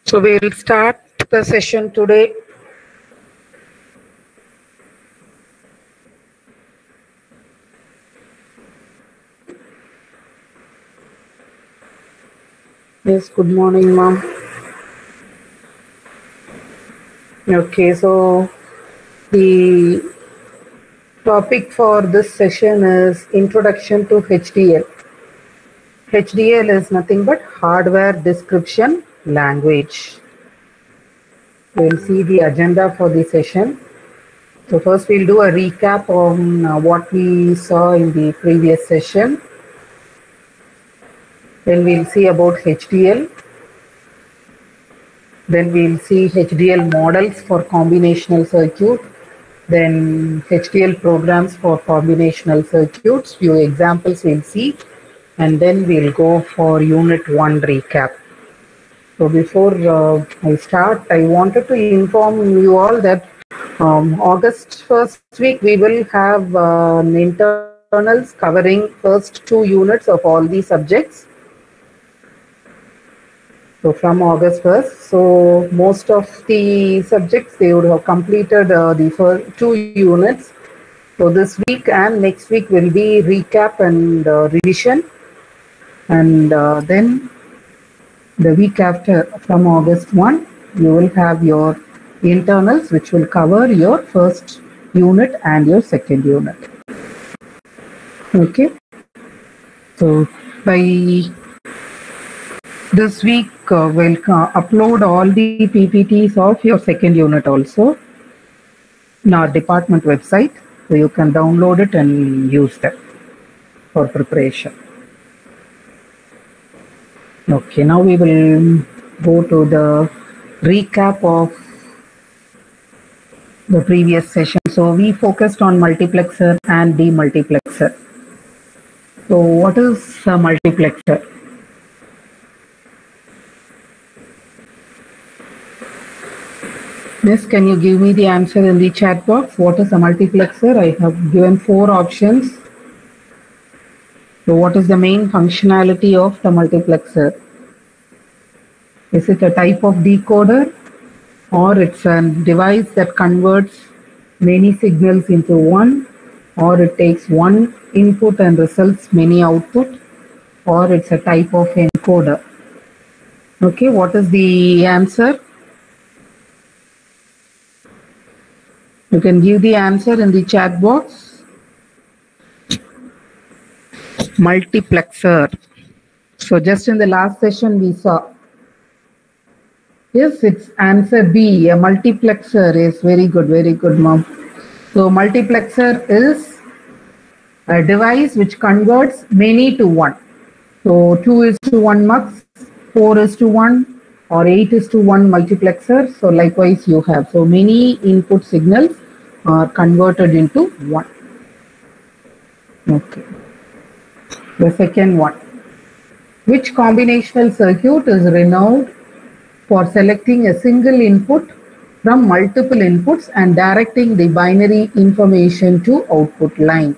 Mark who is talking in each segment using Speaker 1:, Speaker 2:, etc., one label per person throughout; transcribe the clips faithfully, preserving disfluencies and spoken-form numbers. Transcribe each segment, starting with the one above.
Speaker 1: So we'll start the session today. Yes, good morning, ma'am. Okay, so the topic for this session is Introduction to H D L. H D L is nothing but Hardware Description Language. We'll see the agenda for the session. So first we'll do a recap on uh, what we saw in the previous session. Then we'll see about H D L. Then we'll see H D L models for combinational circuit. Then H D L programs for combinational circuits. Few examples we'll see. And then we'll go for unit one recap. So before uh, I start, I wanted to inform you all that um, August first week we will have uh, an internals covering first two units of all the subjects. So from August first, so most of the subjects they would have completed uh, the first two units. So this week and next week will be recap and uh, revision, and uh, then the week after, from August first, you will have your internals, which will cover your first unit and your second unit. Okay. So by this week, uh, we'll uh, upload all the P P Ts of your second unit also in our department website. So you can download it and use that for preparation. Okay, now we will go to the recap of the previous session. So we focused on multiplexer and demultiplexer. So what is a multiplexer? Miss, can you give me the answer in the chat box? What is a multiplexer? I have given four options. So what is the main functionality of the multiplexer? Is it a type of decoder, or it's a device that converts many signals into one, or it takes one input and results many output, or it's a type of encoder? Okay, what is the answer? You can give the answer in the chat box. Multiplexer. So just in the last session we saw. Yes, it's answer B. A multiplexer is very good, very good, mom. So multiplexer is a device which converts many to one. So two is to one mux, four is to one, or eight is to one multiplexer. So likewise you have. So many input signals are converted into one. Okay. The second one. Which combinational circuit is renowned for selecting a single input from multiple inputs and directing the binary information to output line?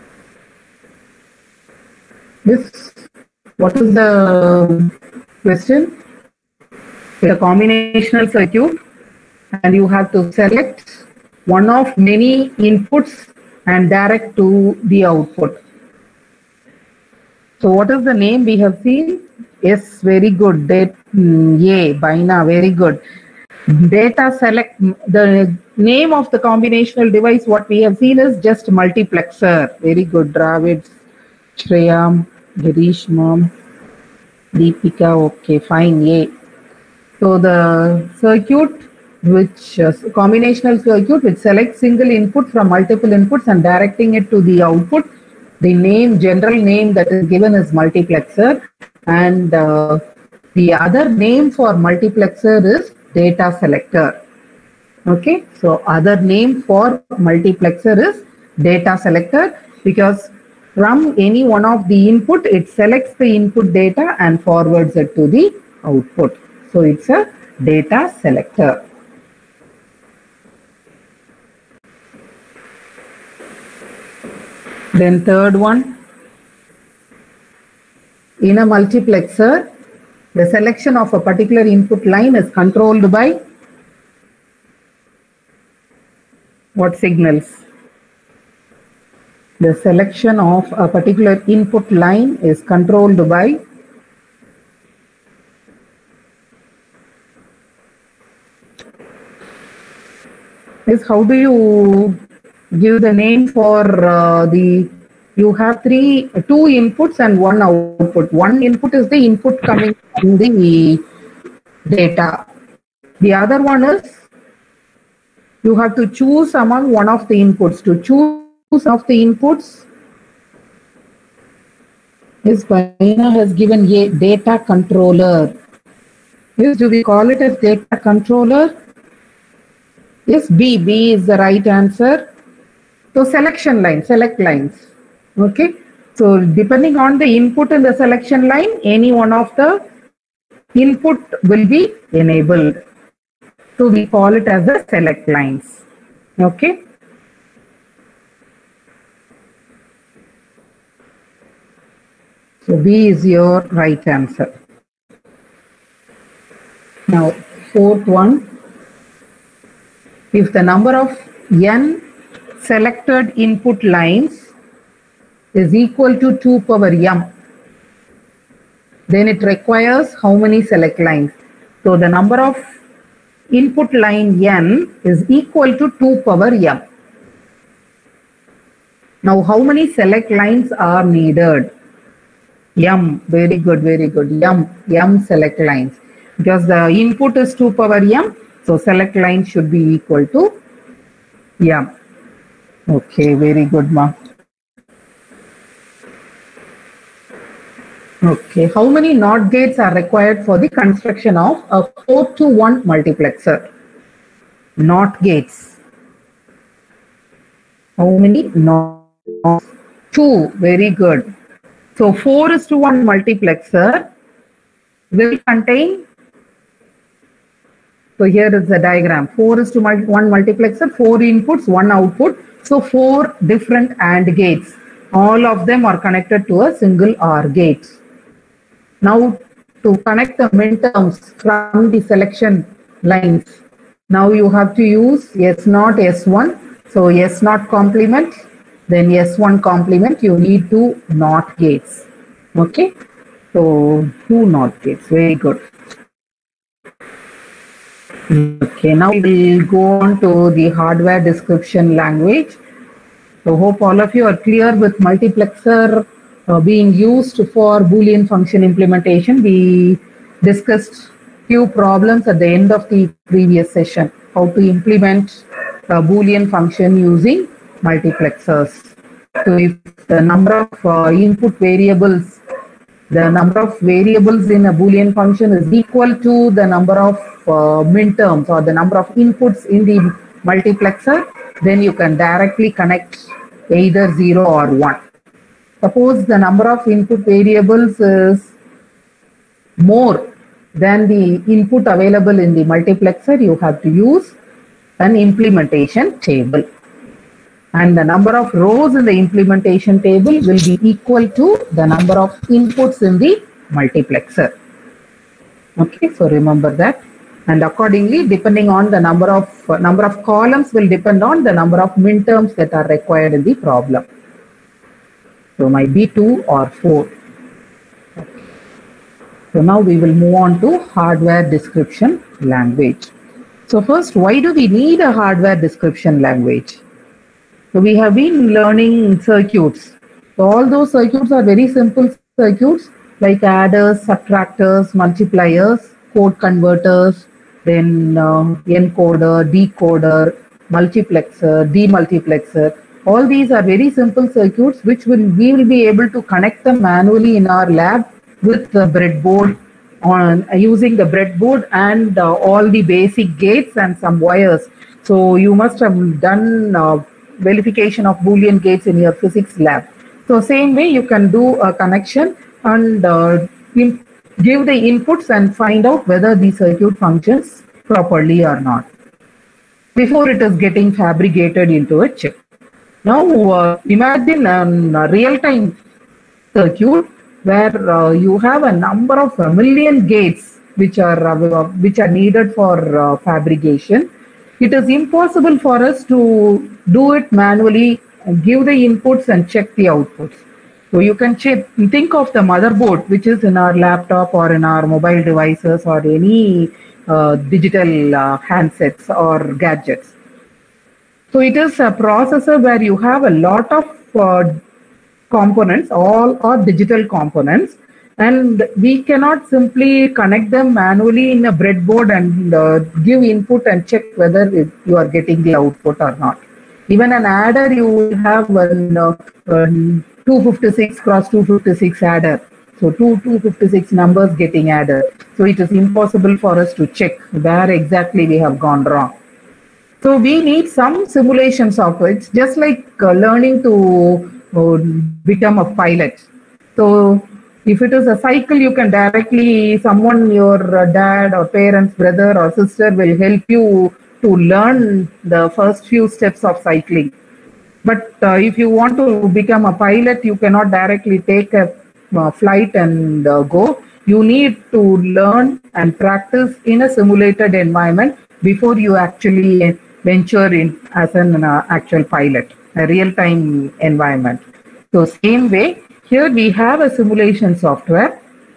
Speaker 1: This, what is the question? It's a combinational circuit and you have to select one of many inputs and direct to the output. So what is the name we have seen? Yes, very good. That, yay, Baina, very good. Data select, the name of the combinational device, what we have seen is just multiplexer. Very good, Dravid, Shreya, Girish, mom, Deepika, okay, fine, yay. So the circuit, which uh, combinational circuit which selects single input from multiple inputs and directing it to the output, the name, general name that is given is multiplexer, and uh, the other name for multiplexer is data selector. Okay, so other name for multiplexer is data selector, because from any one of the input it selects the input data and forwards it to the output. So it's a data selector. Then third one, in a multiplexer, The selection of a particular input line is controlled by what signals? The selection of a particular input line is controlled by is how do you give the name for uh, the you have three two inputs and one output. One input is the input coming from the data. The other one is you have to choose among one of the inputs. To choose of the inputs, this Baina has given a data controller. Yes, do we call it as data controller? Yes, B. B is the right answer. So selection line, select lines. Okay. So depending on the input in the selection line, any one of the input will be enabled. So we call it as the select lines. Okay. So B is your right answer. Now fourth one. If the number of n selected input lines is equal to two power m, then it requires how many select lines? So the number of input line n is equal to two power m. Now how many select lines are needed? M, very good, very good. M, m select lines. Because the input is two power m, so select line should be equal to m. Okay, very good, ma. Okay, how many NOT gates are required for the construction of a four to one multiplexer? NOT gates. How many? NOT? Two, very good. So four is to one multiplexer will contain, so here is the diagram, four is to one multiplexer, four inputs, one output. So four different AND gates. All of them are connected to a single OR gate. Now to connect the minterms from the selection lines, now you have to use S zero, S one. So S zero complement, then S one complement, you need two NOT gates. Okay, so two NOT gates, very good. Okay, now we will go on to the hardware description language. So hope all of you are clear with multiplexer uh, being used for Boolean function implementation. We discussed few problems at the end of the previous session, how to implement a Boolean function using multiplexers. So if the number of uh, input variables, the number of variables in a Boolean function is equal to the number of uh, minterms or the number of inputs in the multiplexer, then you can directly connect either zero or one. Suppose the number of input variables is more than the input available in the multiplexer, you have to use an implementation table. And the number of rows in the implementation table will be equal to the number of inputs in the multiplexer. Okay, so remember that. And accordingly, depending on the number of uh, number of columns will depend on the number of minterms that are required in the problem. So might be two or four. Okay. So now we will move on to hardware description language. So first, why do we need a hardware description language? So we have been learning circuits. So all those circuits are very simple circuits like adders, subtractors, multipliers, code converters, then uh, encoder, decoder, multiplexer, demultiplexer. All these are very simple circuits which will, we will be able to connect them manually in our lab with the breadboard on uh, using the breadboard and uh, all the basic gates and some wires. So you must have done uh, verification of Boolean gates in your physics lab. So same way you can do a connection and uh, give the inputs and find out whether the circuit functions properly or not before it is getting fabricated into a chip. Now uh, imagine a real-time circuit where uh, you have a number of a million gates which are uh, which are needed for uh, fabrication. It is impossible for us to do it manually, give the inputs and check the outputs. So you can check, think of the motherboard which is in our laptop or in our mobile devices or any uh, digital uh, handsets or gadgets. So it is a processor where you have a lot of uh, components, all are digital components, and we cannot simply connect them manually in a breadboard and uh, give input and check whether it, you are getting the output or not. Even an adder, you will have one uh, um, two fifty-six cross two fifty-six adder. So two two fifty-six numbers getting added. So it is impossible for us to check where exactly we have gone wrong. So we need some simulation software. It's just like uh, learning to uh, become a pilot. So if it is a cycle, you can directly, someone, your uh, dad or parents, brother or sister will help you to learn the first few steps of cycling. But uh, if you want to become a pilot, you cannot directly take a uh, flight and uh, go. You need to learn and practice in a simulated environment before you actually venture in as an uh, actual pilot, a real-time environment. So same way, here we have a simulation software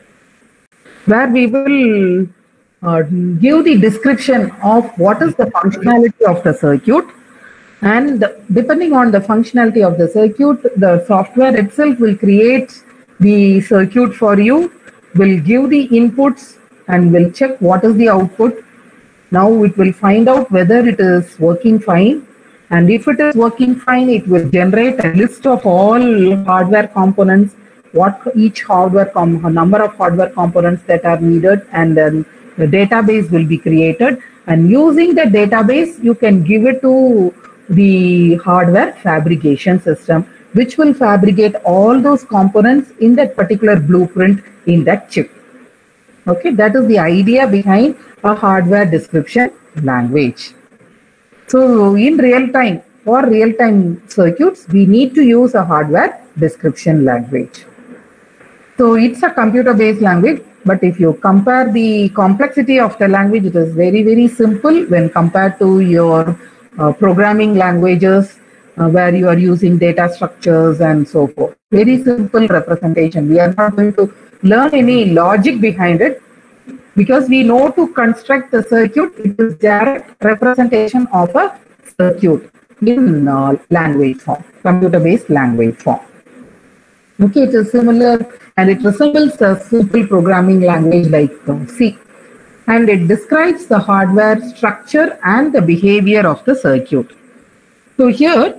Speaker 1: where we will uh, give the description of what is the functionality of the circuit, and depending on the functionality of the circuit, the software itself will create the circuit for you, will give the inputs and will check what is the output. Now it will find out whether it is working fine, and if it is working fine, it will generate a list of all hardware components, what each hardware com number of hardware components that are needed, and then the database will be created. And using the database, you can give it to the hardware fabrication system, which will fabricate all those components in that particular blueprint in that chip. Okay, that is the idea behind a hardware description language. So in real time, for real time circuits, we need to use a hardware description language. So it's a computer based language, but if you compare the complexity of the language, it is very, very simple when compared to your uh, programming languages uh, where you are using data structures and so forth. Very simple representation. We are not going to learn any logic behind it, because we know to construct the circuit. It is direct representation of a circuit in uh, language form, computer-based language form. Okay, it is similar and it resembles a simple programming language like uh, C, and it describes the hardware structure and the behavior of the circuit. So here,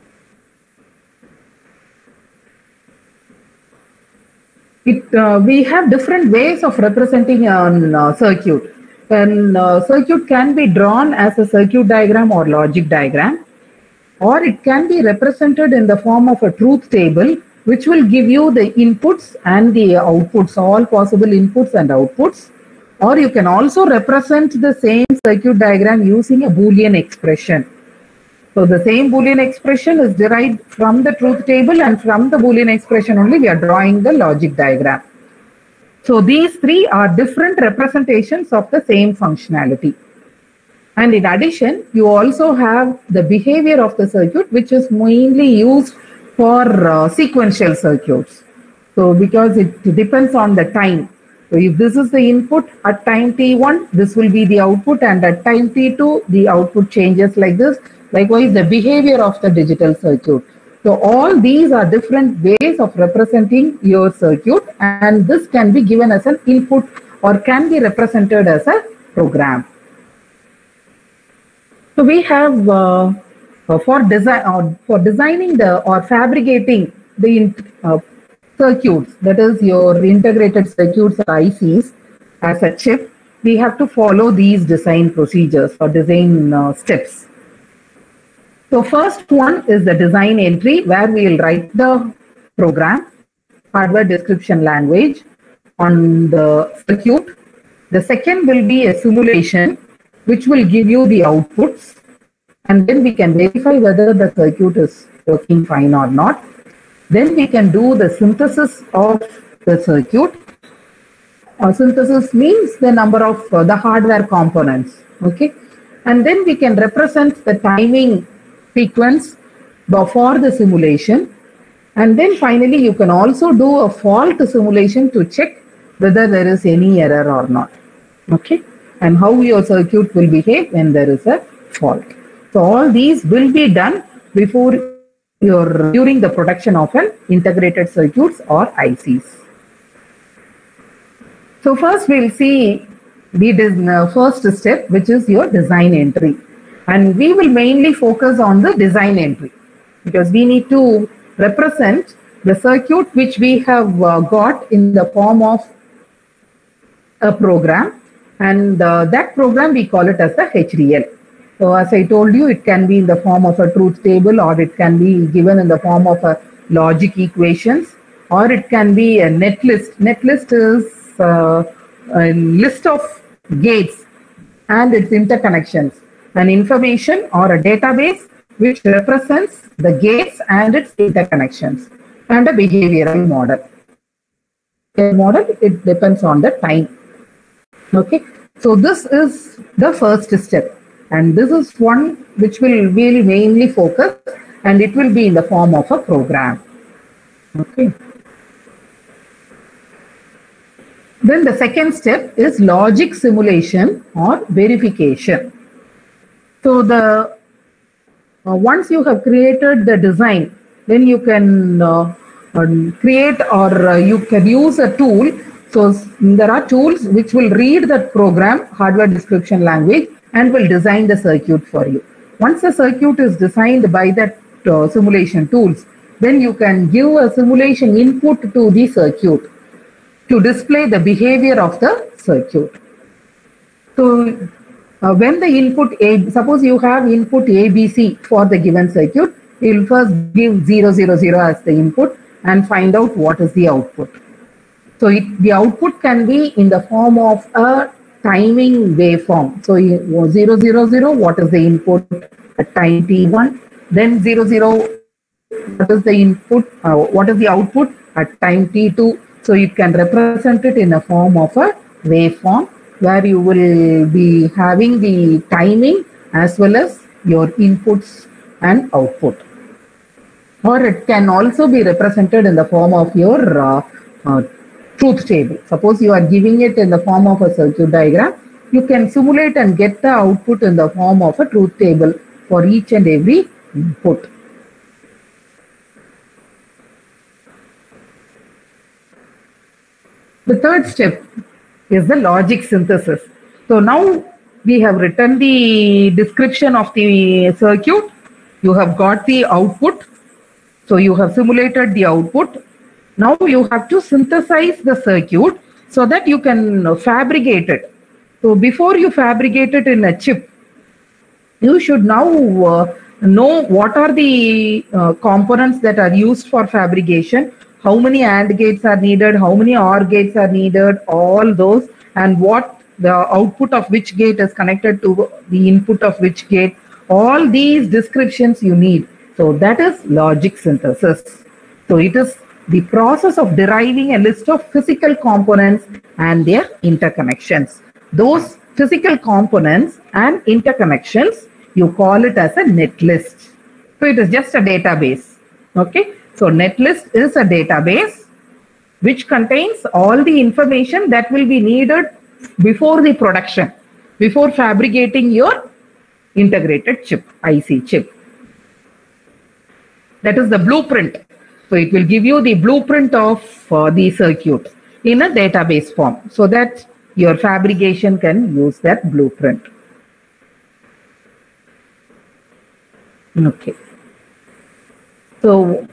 Speaker 1: It, uh, we have different ways of representing a uh, circuit. And uh, circuit can be drawn as a circuit diagram or logic diagram, or it can be represented in the form of a truth table, which will give you the inputs and the outputs, all possible inputs and outputs. Or you can also represent the same circuit diagram using a Boolean expression. So the same Boolean expression is derived from the truth table, and from the Boolean expression only we are drawing the logic diagram. So these three are different representations of the same functionality. And in addition, you also have the behavior of the circuit, which is mainly used for uh, sequential circuits. So because it depends on the time. So if this is the input at time t one, this will be the output, and at time t two, the output changes like this. Likewise, the behavior of the digital circuit. So all these are different ways of representing your circuit, and this can be given as an input or can be represented as a program. So we have uh, for design or for designing the or fabricating the uh, circuits, that is your integrated circuits or I Cs as a chip, we have to follow these design procedures or design uh, steps. So first one is the design entry, where we will write the program, hardware description language on the circuit. The second will be a simulation, which will give you the outputs, and then we can verify whether the circuit is working fine or not. Then we can do the synthesis of the circuit. Uh, synthesis means the number of uh, the hardware components. Okay, and then we can represent the timing sequence for the simulation. And then finally, you can also do a fault simulation to check whether there is any error or not. Okay, and how your circuit will behave when there is a fault. So all these will be done before your during the production of an integrated circuits or I Cs. So first we'll see the first step, which is your design entry, and we will mainly focus on the design entry because we need to represent the circuit which we have uh, got in the form of a program, and uh, that program we call it as the H D L. So as I told you, it can be in the form of a truth table, or it can be given in the form of a logic equations, or it can be a netlist. Netlist is uh, a list of gates and its interconnections, an information or a database which represents the gates and its interconnections, and a behavioral model. A model, it depends on the time. Okay, so this is the first step, and this is one which will really mainly focus, and it will be in the form of a program. Okay. Then the second step is logic simulation or verification. So the uh, once you have created the design, then you can uh, um, create or uh, you can use a tool. So there are tools which will read that program, hardware description language, and will design the circuit for you. Once the circuit is designed by that uh, simulation tools, then you can give a simulation input to the circuit to display the behavior of the circuit. So uh, when the input A, suppose you have input A B C for the given circuit, you will first give zero zero zero as the input and find out what is the output. So it, the output can be in the form of a timing waveform. So zero zero zero, what is the input at time T one? Then zero zero, what is the input? Uh, what is the output at time T two? So you can represent it in the form of a waveform where you will be having the timing as well as your inputs and output. Or it can also be represented in the form of your uh, uh, truth table. Suppose you are giving it in the form of a circuit diagram, you can simulate and get the output in the form of a truth table for each and every input. The third step is the logic synthesis. So now we have written the description of the circuit. You have got the output. So you have simulated the output. Now you have to synthesize the circuit so that you can fabricate it. So before you fabricate it in a chip, you should now uh, know what are the uh, components that are used for fabrication, how many AND gates are needed, how many OR gates are needed, all those, and what the output of which gate is connected to the input of which gate. All these descriptions you need. So that is logic synthesis. So it is the process of deriving a list of physical components and their interconnections. Those physical components and interconnections, you call it as a netlist. So it is just a database. Okay. So netlist is a database which contains all the information that will be needed before the production, before fabricating your integrated chip, I C chip. That is the blueprint. So it will give you the blueprint of uh, the circuit in a database form so that your fabrication can use that blueprint. Okay. So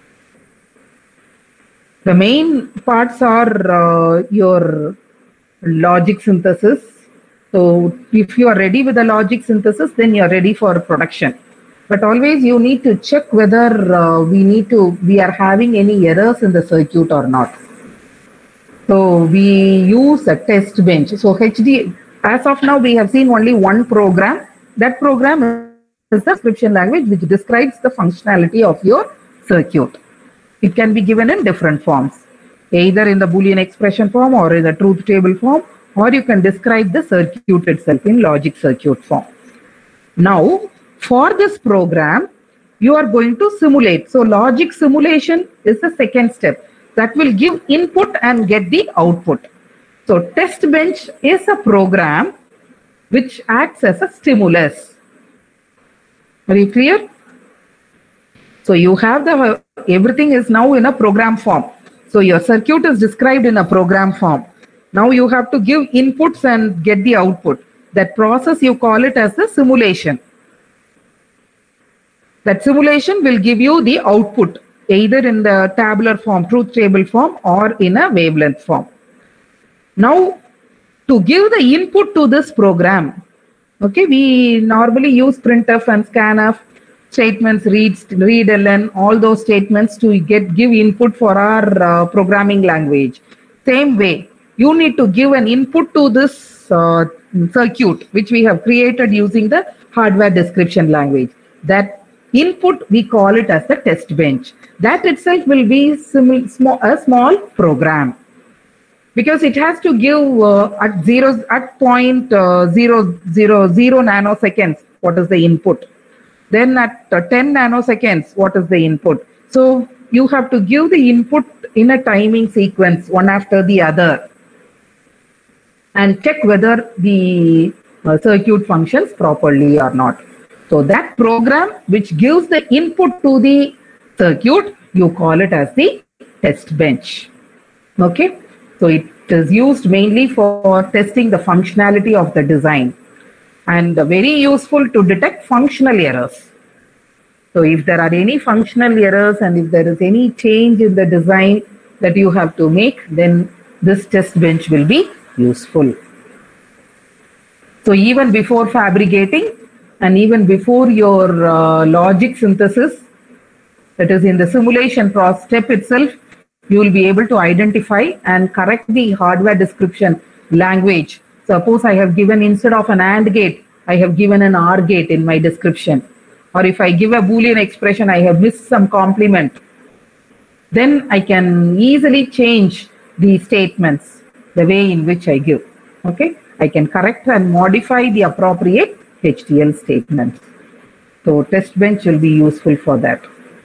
Speaker 1: the main parts are uh, your logic synthesis. So if you are ready with the logic synthesis, then you are ready for production. But always you need to check whether uh, we need to, we are having any errors in the circuit or not. So we use a test bench. So H D, as of now, we have seen only one program. That program is the description language which describes the functionality of your circuit. It can be given in different forms. either in the Boolean expression form or in the truth table form, or you can describe the circuit itself in logic circuit form. Now, for this program, you are going to simulate. So logic simulation is the second step that will give input and get the output. So test bench is a program which acts as a stimulus. Are you clear? So you have the, everything is now in a program form. So your circuit is described in a program form. Now you have to give inputs and get the output. That process you call it as the simulation. That simulation will give you the output either in the tabular form, truth table form, or in a wavelength form. Now, to give the input to this program, okay, we normally use printf and scanf statements, read, readln, all those statements to get give input for our uh, programming language. Same way, you need to give an input to this uh, circuit which we have created using the hardware description language. That input we call it as the test bench. That itself will be sim small, a small program, because it has to give uh, at zero at point uh, zero zero zero nanoseconds what is the input. Then at uh, ten nanoseconds what is the input. So you have to give the input in a timing sequence one after the other and check whether the uh, circuit functions properly or not. So that program which gives the input to the circuit, you call it as the test bench. Okay, so it is used mainly for testing the functionality of the design and very useful to detect functional errors. So if there are any functional errors and if there is any change in the design that you have to make, then this test bench will be useful. So even before fabricating and even before your uh, logic synthesis, that is in the simulation process step itself, you will be able to identify and correct the hardware description language. Suppose I have given, instead of an AND gate, I have given an OR gate in my description. Or if I give a Boolean expression, I have missed some complement. Then I can easily change the statements, the way in which I give. Okay, I can correct and modify the appropriate H D L statements. So test bench will be useful for that.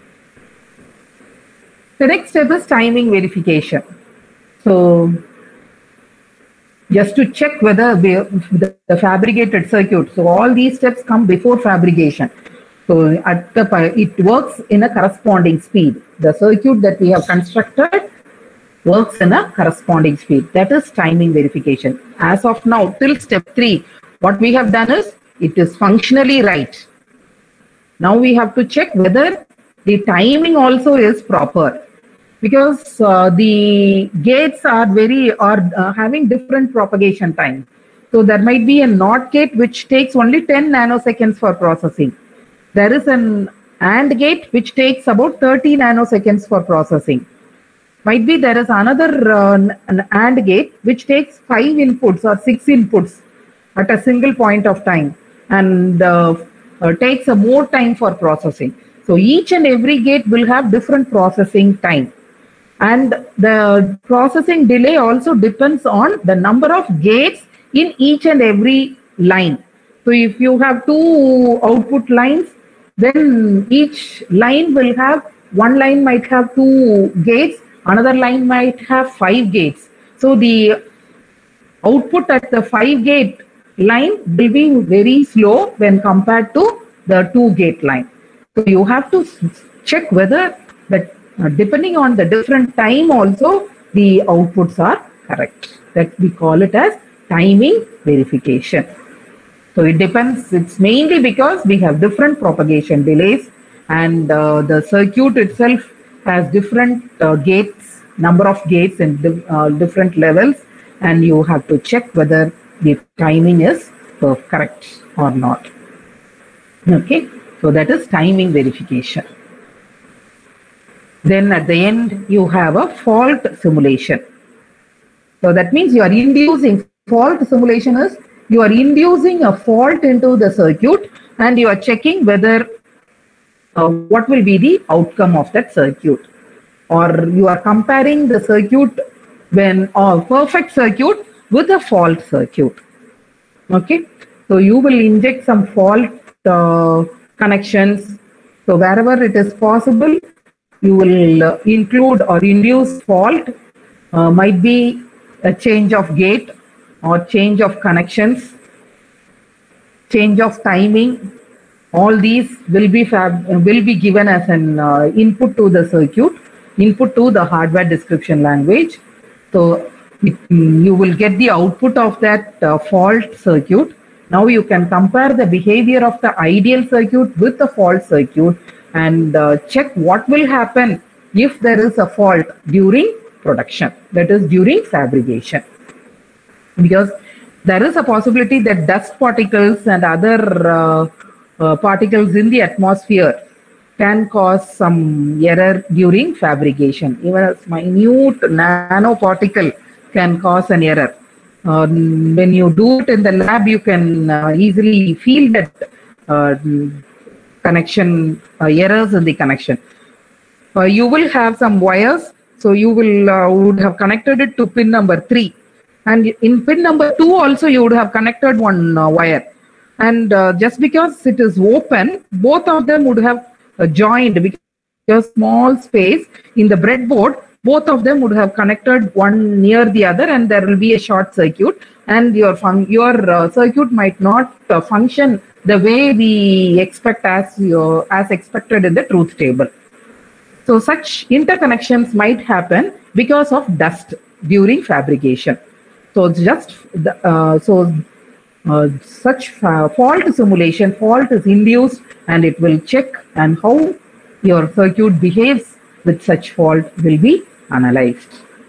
Speaker 1: The next step is timing verification. So just to check whether the, the fabricated circuit, so all these steps come before fabrication. So at the, it works in a corresponding speed. The circuit that we have constructed works in a corresponding speed. That is timing verification. As of now, till step three, what we have done is it is functionally right. Now we have to check whether the timing also is proper, because uh, the gates are very are uh, having different propagation time. So there might be a NOT gate which takes only ten nanoseconds for processing. There is an AND gate which takes about thirty nanoseconds for processing. Might be there is another uh, an AND gate which takes five inputs or six inputs at a single point of time and uh, uh, takes a more time for processing. So each and every gate will have different processing time. And the processing delay also depends on the number of gates in each and every line. So if you have two output lines, then each line will have, one line might have two gates, another line might have five gates. So the output at the five gate line will be very slow when compared to the two gate line. So you have to check whether that uh, depending on the different time also the outputs are correct. That we call it as timing verification. So it depends, it's mainly because we have different propagation delays and uh, the circuit itself has different uh, gates, number of gates in di uh, different levels, and you have to check whether the timing is uh, correct or not. Okay, so that is timing verification. Then at the end, you have a fault simulation. So that means you are inducing, fault simulation is you are inducing a fault into the circuit and you are checking whether uh, what will be the outcome of that circuit. or you are comparing the circuit when or perfect circuit with a fault circuit. Okay, so you will inject some fault uh, connections. So wherever it is possible, you will uh, include or induce fault. Uh, might be a change of gate or change of connections, change of timing. All these will be fab will be given as an uh, input to the circuit, input to the hardware description language. So it, you will get the output of that uh, fault circuit. Now you can compare the behavior of the ideal circuit with the fault circuit and uh, check what will happen if there is a fault during production, that is during fabrication. Because there is a possibility that dust particles and other uh, uh, particles in the atmosphere can cause some error during fabrication. Even a minute nanoparticle can cause an error. Uh, when you do it in the lab, you can uh, easily feel that uh, connection, uh, errors in the connection. Uh, you will have some wires, so you will uh, would have connected it to pin number three. And in pin number two also you would have connected one uh, wire. And uh, just because it is open, both of them would have uh, joined because small space in the breadboard, both of them would have connected one near the other and there will be a short circuit and your fun your uh, circuit might not uh, function the way we expect as, your, as expected in the truth table. So such interconnections might happen because of dust during fabrication. So just the, uh, so uh, such uh, fault simulation, fault is induced and it will check, and how your circuit behaves with such fault will be analyzed.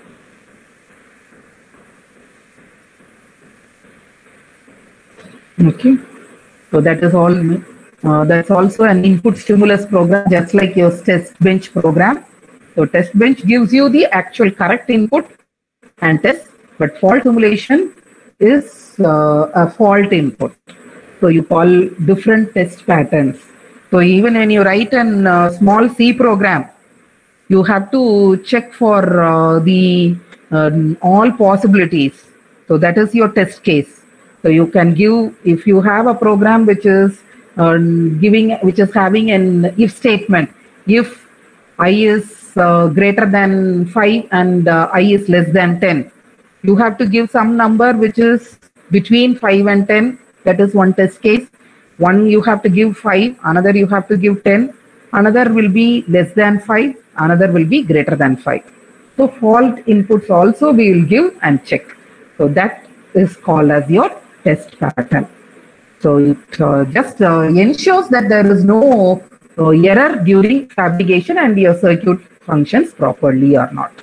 Speaker 1: Okay, so that is all. Uh, that's also an input stimulus program, just like your test bench program. So test bench gives you the actual correct input and test, but fault simulation is uh, a fault input. So you call different test patterns. So even when you write a uh, small C program, you have to check for uh, the uh, all possibilities. So that is your test case. So you can give, if you have a program which is uh, giving, which is having an if statement, if I is uh, greater than five and uh, I is less than ten, you have to give some number which is between five and ten. That is one test case. One you have to give five, another you have to give ten, another will be less than five, another will be greater than five. So fault inputs also we will give and check. So that is called as your test pattern. So it uh, just uh, ensures that there is no uh, error during fabrication and your circuit functions properly or not.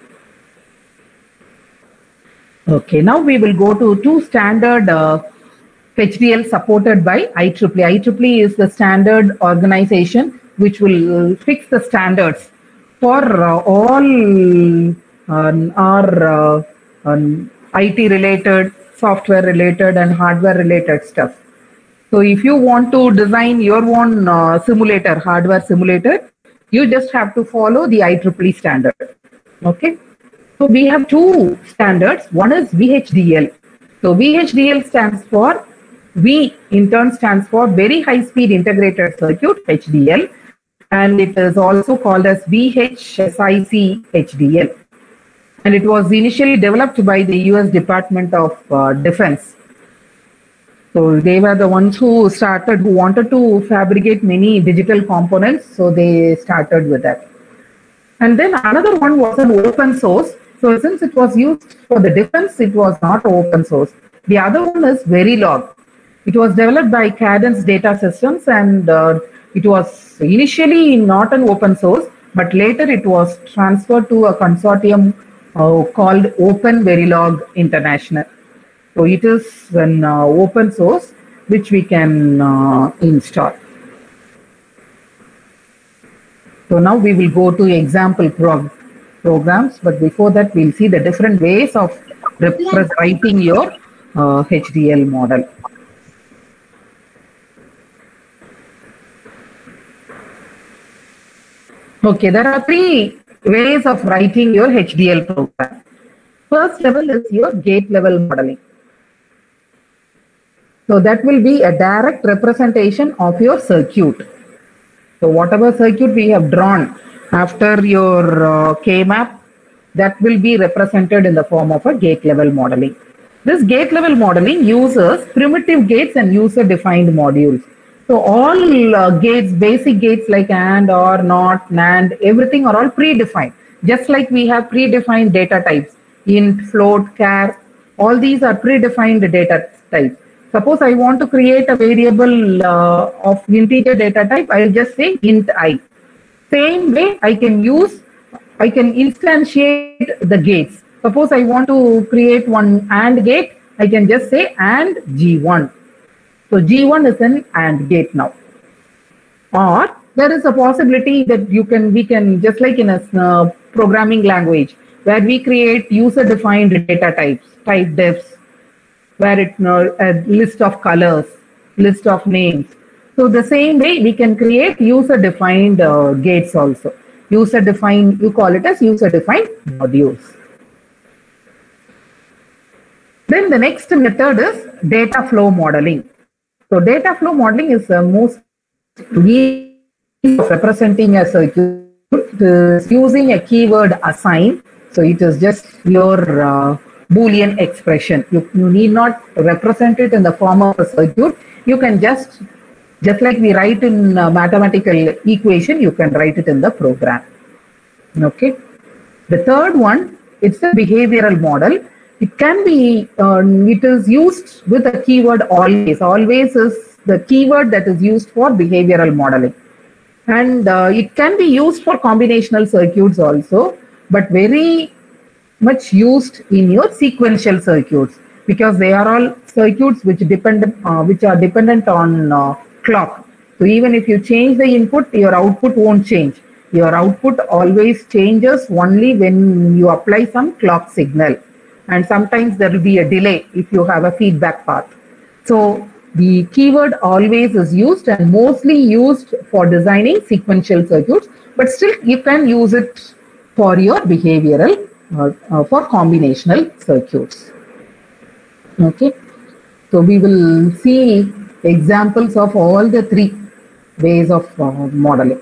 Speaker 1: Okay, now we will go to two standard uh, H D L supported by I triple E. I triple E is the standard organization which will fix the standards for uh, all uh, our uh, um, I T related, software related and hardware related stuff. So if you want to design your own uh, simulator, hardware simulator, you just have to follow the I triple E standard. Okay. So we have two standards. One is V H D L. So V H D L stands for, V in turn stands for Very High Speed Integrated Circuit, H D L, and it is also called as V H S I C H D L. And it was initially developed by the U S Department of uh, Defense. So they were the ones who started, who wanted to fabricate many digital components. So they started with that. And then another one was an open source. So since it was used for the defense, it was not open source. The other one is Verilog. It was developed by Cadence Data Systems, and uh, it was initially not an open source, but later it was transferred to a consortium uh, called Open Verilog International. So it is an uh, open source which we can uh, install. So now we will go to example prog programs, but before that we'll see the different ways of writing your uh, H D L model. Okay, there are three ways of writing your H D L program. First level is your gate level modeling. So that will be a direct representation of your circuit. So whatever circuit we have drawn after your uh, K-map, that will be represented in the form of a gate level modeling. This gate level modeling uses primitive gates and user defined modules. So all uh, gates, basic gates like AND, OR, NOT, NAND, everything are all predefined. Just like we have predefined data types, int, float, char, all these are predefined data types. Suppose I want to create a variable uh, of integer data type, I'll just say int I. Same way I can use, I can instantiate the gates. Suppose I want to create one AND gate, I can just say AND G one. So G one is an AND gate now. Or there is a possibility that you can, we can, just like in a uh, programming language, where we create user-defined data types, type defs, where it uh, a list of colors, list of names. So the same way we can create user-defined uh, gates also. User-defined, you call it as user-defined modules. Then the next method is data flow modeling. So data flow modeling is the most way of representing a circuit. It is using a keyword assign. So it is just your uh, Boolean expression. You, you need not represent it in the form of a circuit. You can just, just like we write in a mathematical equation, you can write it in the program. Okay. The third one, it's a behavioral model. It can be, uh, it is used with a keyword always. Always is the keyword that is used for behavioral modeling. And uh, it can be used for combinational circuits also, but very much used in your sequential circuits, because they are all circuits which depend, uh, which are dependent on uh, clock. So even if you change the input, your output won't change. Your output always changes only when you apply some clock signal. And sometimes there will be a delay if you have a feedback path. So the keyword always is used and mostly used for designing sequential circuits, but still you can use it for your behavioral, uh, uh, for combinational circuits. Okay, so we will see examples of all the three ways of uh, modeling.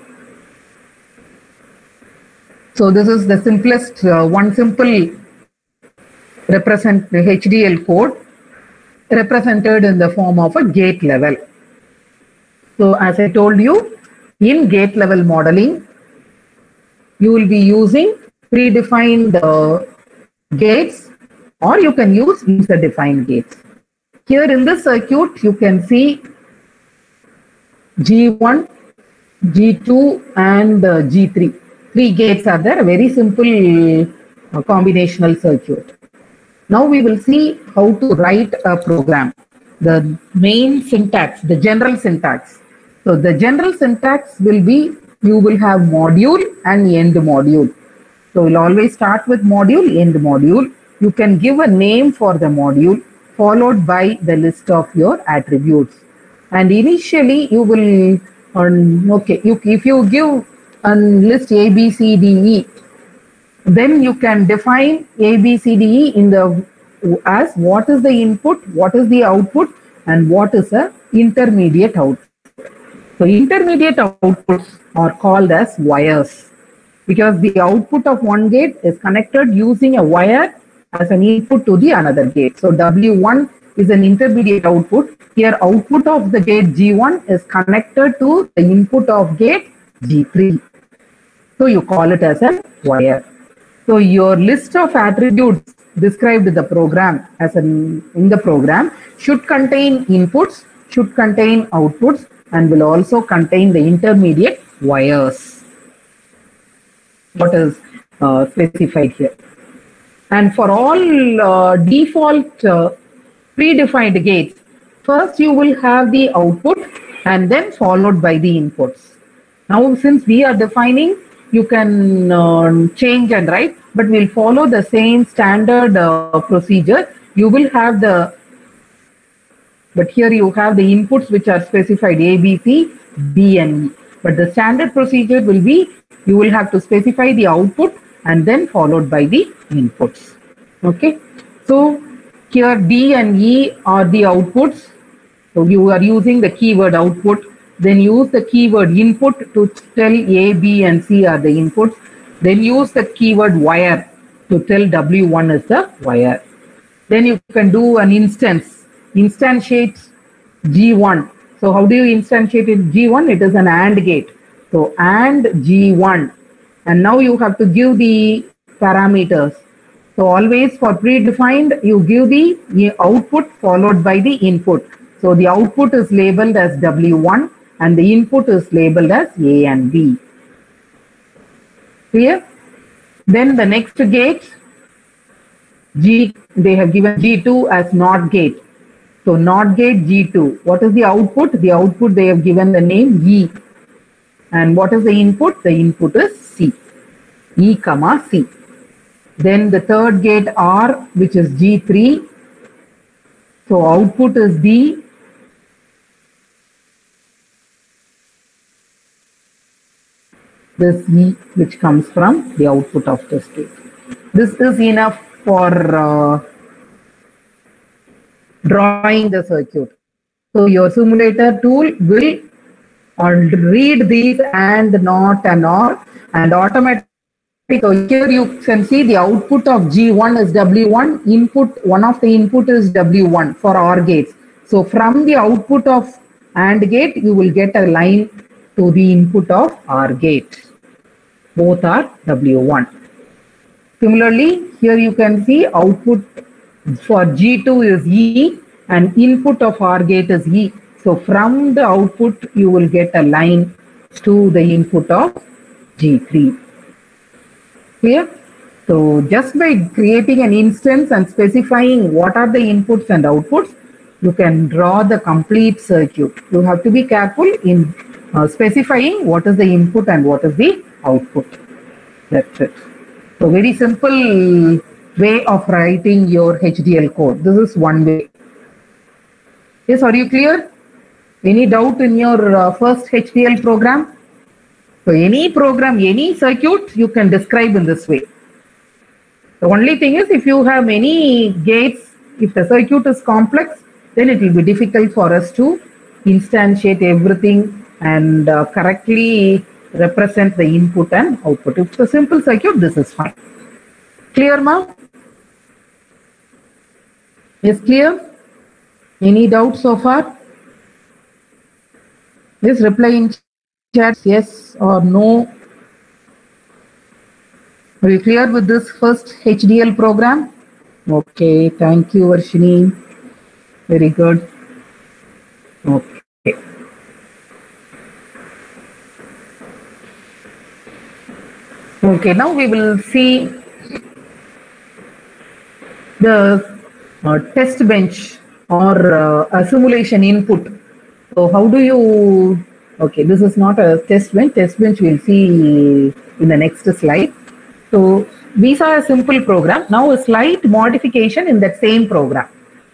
Speaker 1: So this is the simplest, uh, one simple represent the H D L code represented in the form of a gate level. So as I told you, in gate level modeling, you will be using predefined uh, gates, or you can use user defined gates. Here in this circuit, you can see G one, G two and uh, G three. Three gates are there, a very simple uh, combinational circuit. Now we will see how to write a program. The main syntax, the general syntax. So the general syntax will be, you will have module and end module. So we'll always start with module, end module. You can give a name for the module followed by the list of your attributes. And initially you will, um, okay, you, if you give a list A, B, C, D, E, then you can define A, B, C, D, E in the as what is the input, what is the output, and what is the intermediate output. So intermediate outputs are called as wires, because the output of one gate is connected using a wire as an input to the another gate. So W one is an intermediate output. Here output of the gate G one is connected to the input of gate G three. So you call it as a wire. So your list of attributes described in the program as an in the program should contain inputs, should contain outputs, and will also contain the intermediate wires. What is uh, specified here. And for all uh, default uh, predefined gates, first you will have the output and then followed by the inputs. Now since we are defining, you can uh, change and write, but we'll follow the same standard uh, procedure. You will have the, but here you have the inputs which are specified A, B, C, D, and E. But the standard procedure will be you will have to specify the output and then followed by the inputs. Okay, so here D and E are the outputs. So you are using the keyword output, then use the keyword input to tell A, B and C are the inputs. Then use the keyword wire to tell W one is the wire. Then you can do an instance, instantiate G one. So how do you instantiate it G one? It is an AND gate. So AND G one. And now you have to give the parameters. So always for predefined, you give the output followed by the input. So the output is labeled as W one and the input is labeled as A and B. Clear? Then the next gate, G, they have given G two as NOT gate. So NOT gate G two. What is the output? The output they have given the name E. And what is the input? The input is C. E comma C. Then the third gate R, which is G three. So output is D. This E, which comes from the output of this gate. This is enough for uh, drawing the circuit. So your simulator tool will read these and NOT and OR and automatically. So here you can see the output of G one is W one, input, one of the input is W one for OR gates. So from the output of AND gate, you will get a line to the input of OR gate. Both are W one. Similarly, here you can see output for G two is E and input of OR gate is E. So from the output, you will get a line to the input of G three. Clear? So just by creating an instance and specifying what are the inputs and outputs, you can draw the complete circuit. You have to be careful in uh, specifying what is the input and what is the output. That's it. So very simple way of writing your H D L code. This is one way. Yes, are you clear? Any doubt in your uh, first H D L program? So any program, any circuit, you can describe in this way. The only thing is if you have many gates, if the circuit is complex, then it will be difficult for us to instantiate everything and uh, correctly represent the input and output. If it's a simple circuit, this is fine. Clear, ma'am? Is clear? Any doubts so far? Please reply in chat, yes or no. Are you clear with this first H D L program? Okay, thank you, Varshini. Very good. Okay. Okay, now we will see the uh, test bench or uh, a simulation input. So how do you, okay, this is not a test bench. Test bench we'll see in the next slide. So we saw a simple program. Now a slight modification in that same program.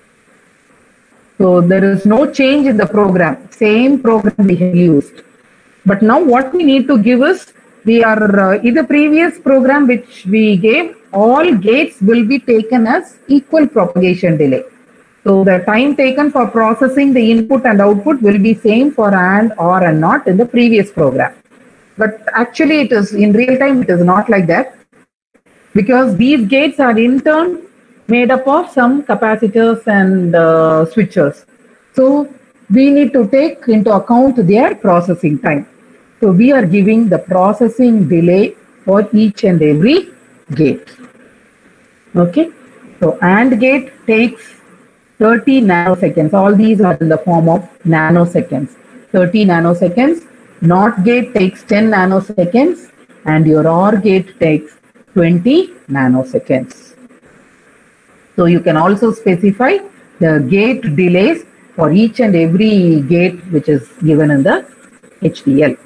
Speaker 1: So there is no change in the program. Same program we have used. But now what we need to give is, we are uh, in the previous program which we gave, all gates will be taken as equal propagation delay. So the time taken for processing the input and output will be same for AND, OR and NOT in the previous program. But actually it is, in real time it is not like that, because these gates are in turn made up of some capacitors and uh, switchers. So we need to take into account their processing time. So we are giving the processing delay for each and every gate. Okay. So AND gate takes thirty nanoseconds. All these are in the form of nanoseconds. thirty nanoseconds. NOT gate takes ten nanoseconds and your OR gate takes twenty nanoseconds. So you can also specify the gate delays for each and every gate which is given in the H D L.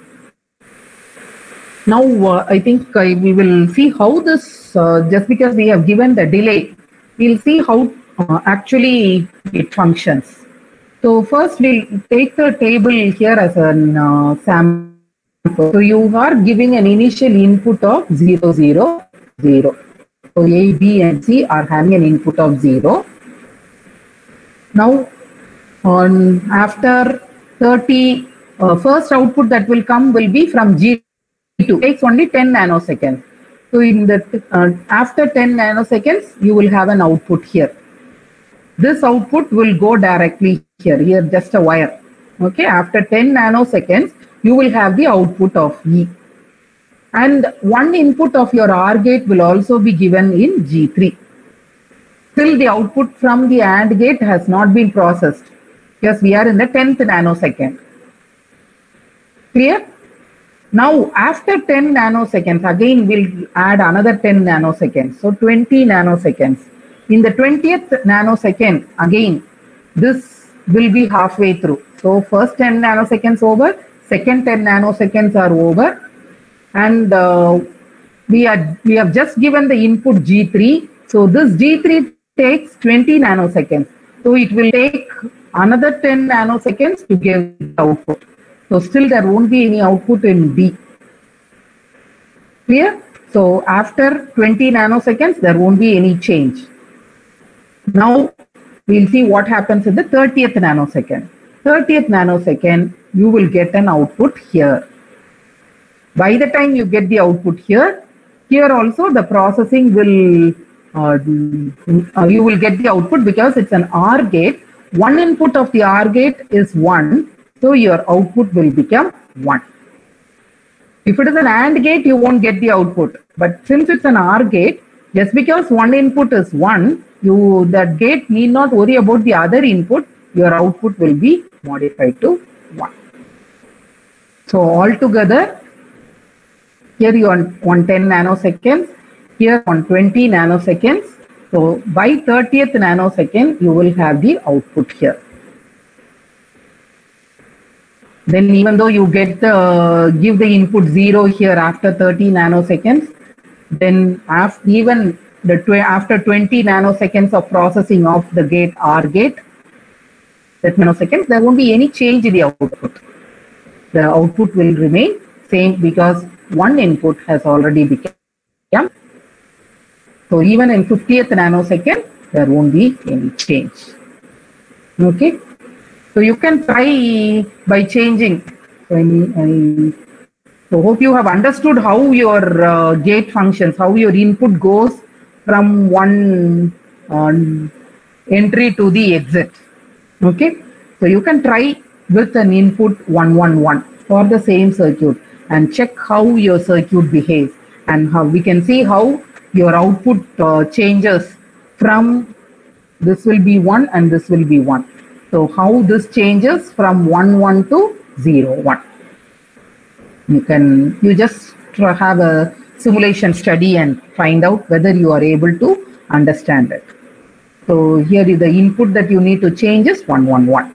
Speaker 1: Now uh, I think uh, we will see how this, uh, just because we have given the delay, we'll see how uh, actually it functions. So first we'll take the table here as a uh, sample. So you are giving an initial input of zero, zero, zero. So A, B, and C are having an input of zero. Now, on after thirty, uh, first output that will come will be from G two. It takes only ten nanoseconds. So in the uh, after ten nanoseconds, you will have an output here. This output will go directly here. Here, just a wire. Okay. After ten nanoseconds, you will have the output of E. And one input of your OR gate will also be given in G three. Still the output from the AND gate has not been processed because we are in the tenth nanosecond. Clear? Now after ten nanoseconds, again we'll add another ten nanoseconds. So twenty nanoseconds. In the twentieth nanosecond, again, this will be halfway through. So first ten nanoseconds over, second ten nanoseconds are over. And uh, we are we have just given the input G three. So this G three takes twenty nanoseconds. So it will take another ten nanoseconds to give the output. So still there won't be any output in D. Clear? So after twenty nanoseconds, there won't be any change. Now we'll see what happens in the thirtieth nanosecond. thirtieth nanosecond, you will get an output here. By the time you get the output here, here also the processing will, uh, uh, you will get the output because it's an OR gate. One input of the OR gate is one, so your output will become one. If it is an AND gate, you won't get the output. But since it's an OR gate, just because one input is one, you that gate need not worry about the other input. Your output will be modified to one. So altogether, here you want on ten nanoseconds, here on twenty nanoseconds. So by thirtieth nanosecond, you will have the output here. Then even though you get the, give the input zero here after thirty nanoseconds, then after, even the tw after twenty nanoseconds of processing of the gate OR gate, that nanoseconds, there won't be any change in the output. The output will remain same because one input has already become. So even in fiftieth nanosecond, there won't be any change. Okay. So you can try by changing. So, I, I, so hope you have understood how your uh, gate functions, how your input goes from one uh, entry to the exit. Okay. So you can try with an input one one one for the same circuit and check how your circuit behaves, and how we can see how your output uh, changes from this will be one and this will be one. So how this changes from one one to zero one. You can you just have a simulation study and find out whether you are able to understand it. So here is the input that you need to change is one one one.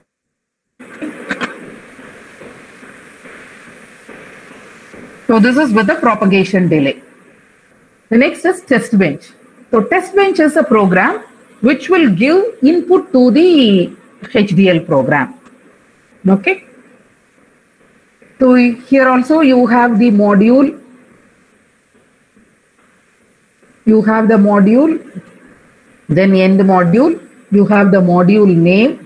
Speaker 1: So this is with the propagation delay. The next is test bench. So test bench is a program which will give input to the H D L program. Okay. So here also you have the module. You have the module, then end module. You have the module name.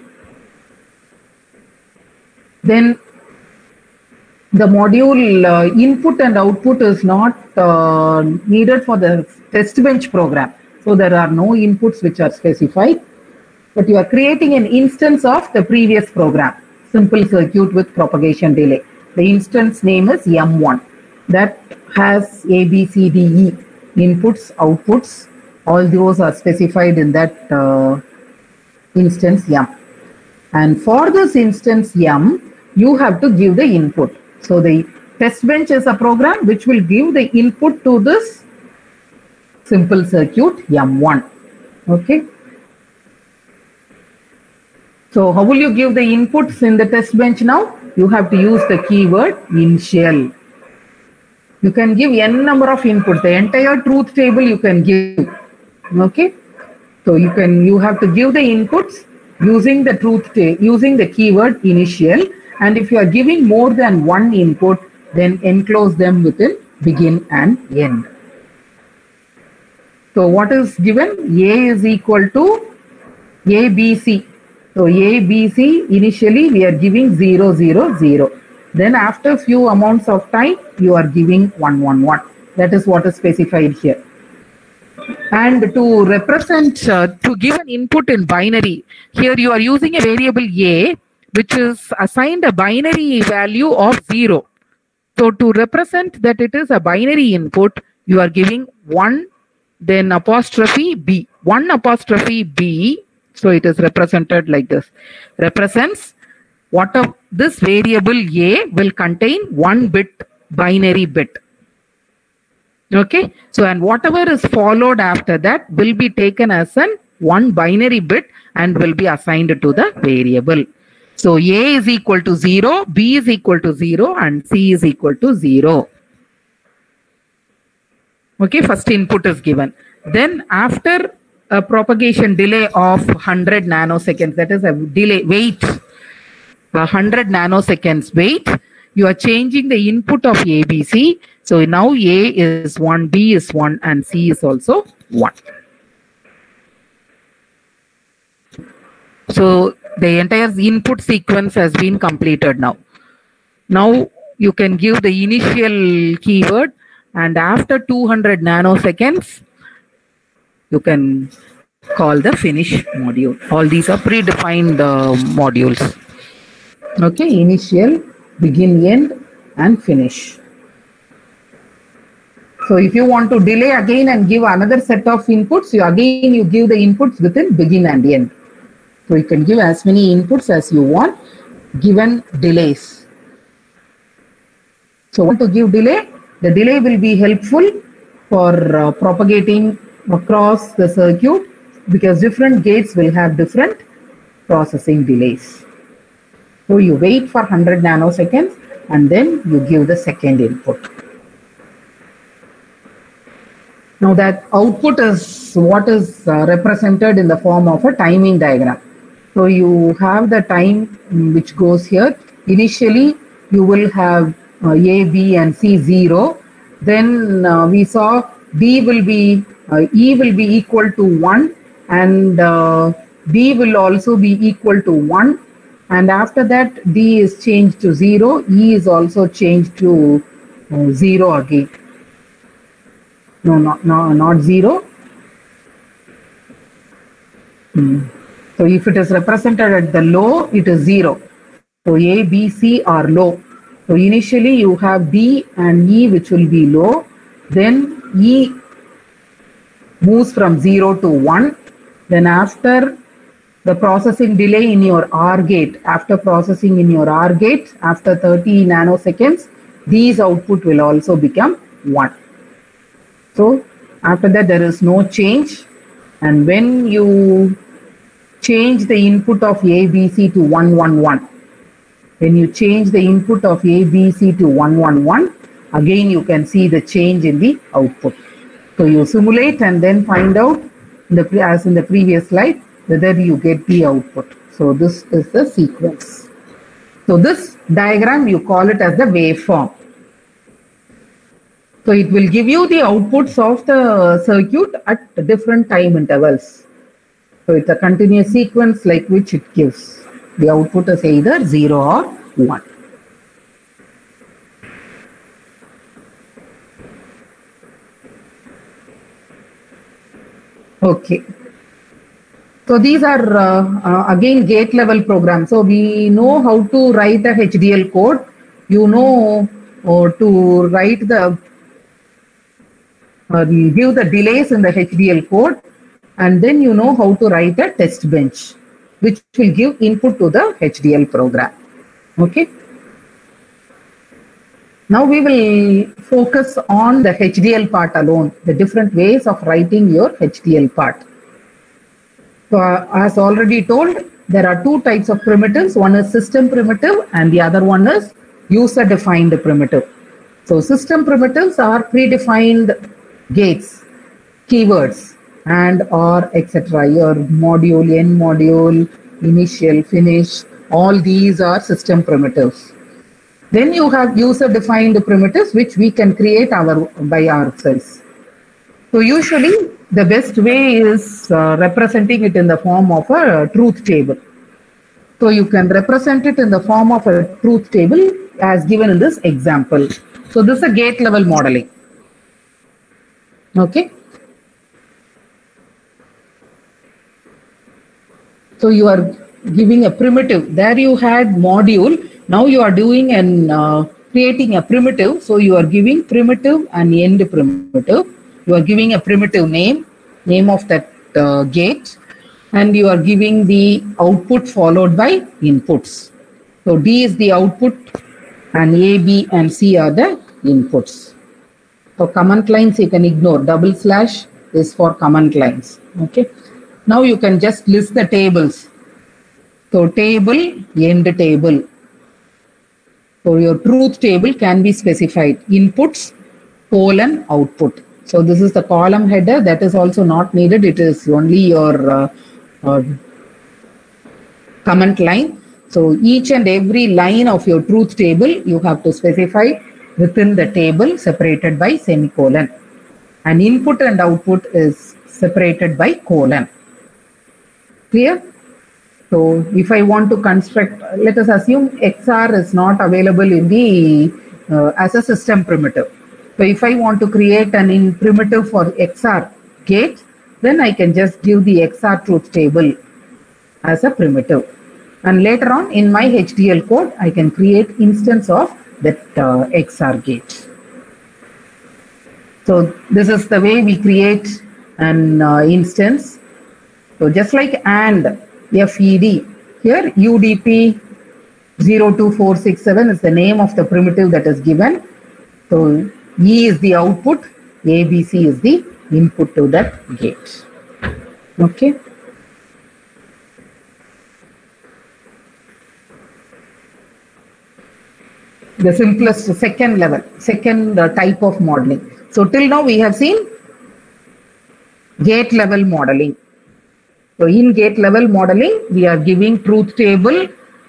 Speaker 1: Then the module uh, input and output is not uh, needed for the test bench program. So there are no inputs which are specified, but you are creating an instance of the previous program, simple circuit with propagation delay. The instance name is M one that has A, B, C, D, E, inputs, outputs, all those are specified in that uh, instance M. And for this instance M, you have to give the input. So the test bench is a program which will give the input to this simple circuit M one. Okay. So how will you give the inputs in the test bench now? You have to use the keyword initial. You can give n number of inputs. The entire truth table you can give. Okay. So you can you have to give the inputs using the truth table, using the keyword initial. And if you are giving more than one input, then enclose them within begin and end. So what is given? A is equal to A B C. So A B C, initially we are giving zero zero zero. Then after few amounts of time, you are giving one one one. That is what is specified here. And to represent, uh, to give an input in binary, here you are using a variable A, which is assigned a binary value of zero. So to represent that it is a binary input, you are giving one, then apostrophe B. one apostrophe B, so it is represented like this. Represents what of this variable A will contain one bit, binary bit. Okay, so and whatever is followed after that will be taken as an one binary bit and will be assigned to the variable. So A is equal to zero, B is equal to zero, and C is equal to zero. Okay, first input is given. Then after a propagation delay of one hundred nanoseconds, that is a delay, wait, one hundred nanoseconds wait, you are changing the input of A B C. So now A is one, B is one, and C is also one. So the entire input sequence has been completed now. Now you can give the initial keyword, and after two hundred nanoseconds, you can call the finish module. All these are predefined uh, modules. Okay, initial, begin, end, and finish. So if you want to delay again and give another set of inputs, you again you give the inputs within begin and end. So you can give as many inputs as you want given delays. So want to give delay, the delay will be helpful for uh, propagating across the circuit because different gates will have different processing delays. So you wait for one hundred nanoseconds and then you give the second input. Now that output is what is uh, represented in the form of a timing diagram. So you have the time which goes here. Initially you will have uh, A, B and C zero. Then uh, we saw B will be, uh, E will be equal to one and uh, B will also be equal to one. And after that D is changed to zero, E is also changed to uh, zero again. No, not, no, not zero. Hmm. So if it is represented at the low, it is zero. So A, B, C are low. So initially you have B and E which will be low. Then E moves from zero to one. Then after the processing delay in your OR gate, after processing in your OR gate, after thirty nanoseconds, these output will also become one. So after that there is no change, and when you change the input of A B C to one one one, when you change the input of A B C to one one one, again you can see the change in the output. So you simulate and then find out in the, as in the previous slide whether you get the output. So this is the sequence. So this diagram you call it as the waveform. So it will give you the outputs of the circuit at different time intervals. So it's a continuous sequence like which it gives. The output is either zero or one. Okay. So these are uh, uh, again gate level programs. So we know how to write the H D L code. You know uh, to write the Uh, give the delays in the H D L code, and then you know how to write a test bench which will give input to the H D L program. Okay. Now we will focus on the H D L part alone, the different ways of writing your H D L part. So uh, as already told, there are two types of primitives. One is system primitive and the other one is user defined primitive. So system primitives are predefined gates, keywords, and or et cetera. Your module, end module, initial, finish, all these are system primitives. Then you have user-defined primitives, which we can create our by ourselves. So usually the best way is uh, representing it in the form of a truth table. So you can represent it in the form of a truth table as given in this example. So this is a gate level modeling. Okay. So you are giving a primitive. There you had module. Now you are doing and uh, creating a primitive. So you are giving primitive and end primitive. You are giving a primitive name, name of that uh, gate, and you are giving the output followed by inputs. So D is the output and A, B and C are the inputs. So command lines you can ignore. Double slash is for command lines. Okay. Now you can just list the tables. So table, end table. So your truth table can be specified. Inputs, colon, output. So this is the column header. That is also not needed. It is only your uh, uh, comment line. So each and every line of your truth table, you have to specify within the table separated by semicolon. And input and output is separated by colon. Clear? So if I want to construct, let us assume X R is not available in the uh, as a system primitive. So if I want to create an in primitive for X R gate, then I can just give the X R truth table as a primitive. And later on in my H D L code, I can create instance of that uh, X R gate. So this is the way we create an uh, instance. So just like AND, F E D, here U D P zero two four six seven is the name of the primitive that is given. So E is the output, A B C is the input to that gate. Okay. The simplest second level, second uh, type of modeling. So till now we have seen gate level modeling. So in gate level modeling, we are giving truth table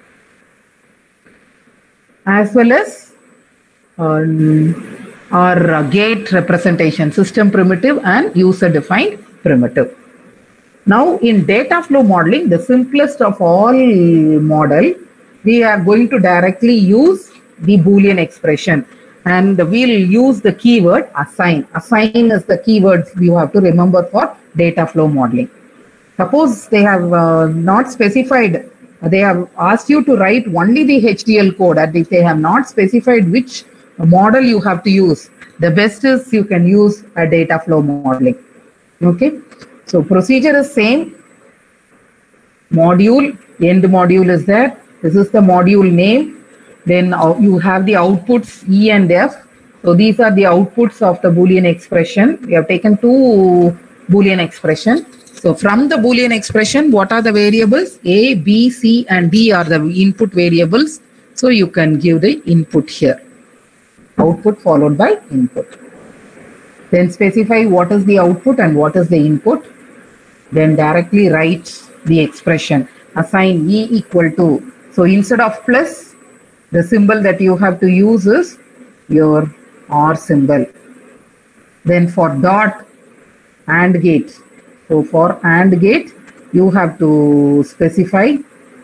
Speaker 1: as well as um, our uh, gate representation, system primitive and user defined primitive. Now in data flow modeling, the simplest of all model, we are going to directly use the Boolean expression, and we'll use the keyword assign. Assign is the keyword you have to remember for data flow modeling. Suppose they have uh, not specified, they have asked you to write only the H D L code, and if they have not specified which model you have to use, the best is you can use a data flow modeling. Okay, so procedure is same. Module, end module is there. This is the module name. Then uh, you have the outputs E and F. So these are the outputs of the Boolean expression. We have taken two Boolean expression. So from the Boolean expression, what are the variables? A, B, C and D are the input variables. So you can give the input here. Output followed by input. Then specify what is the output and what is the input. Then directly write the expression. Assign E equal to. So instead of plus, the symbol that you have to use is your OR symbol. Then for dot AND gate. So for AND gate, you have to specify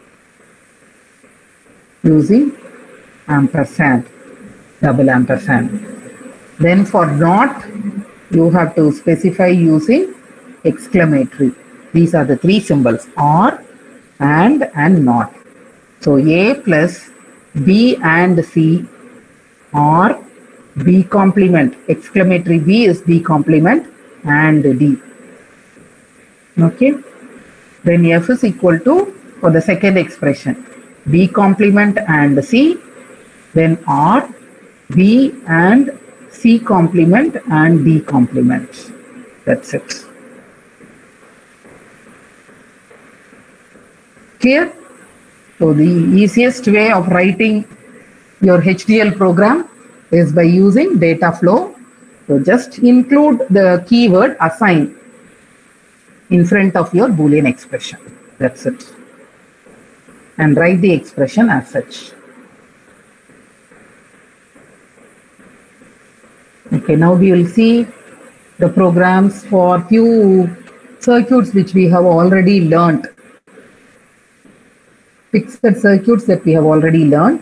Speaker 1: using ampersand, double ampersand. Then for NOT, you have to specify using exclamatory. These are the three symbols, OR, AND and NOT. So A plus B and C, or B complement, exclamatory B is B complement and D. Okay, then F is equal to, for the second expression, B complement and C, then R, B and C complement and D complement. That's it. Clear? So the easiest way of writing your H D L program is by using data flow. So just include the keyword assign in front of your Boolean expression. That's it. And write the expression as such. Okay, now we will see the programs for few circuits which we have already learnt. Fixed circuits that we have already learned.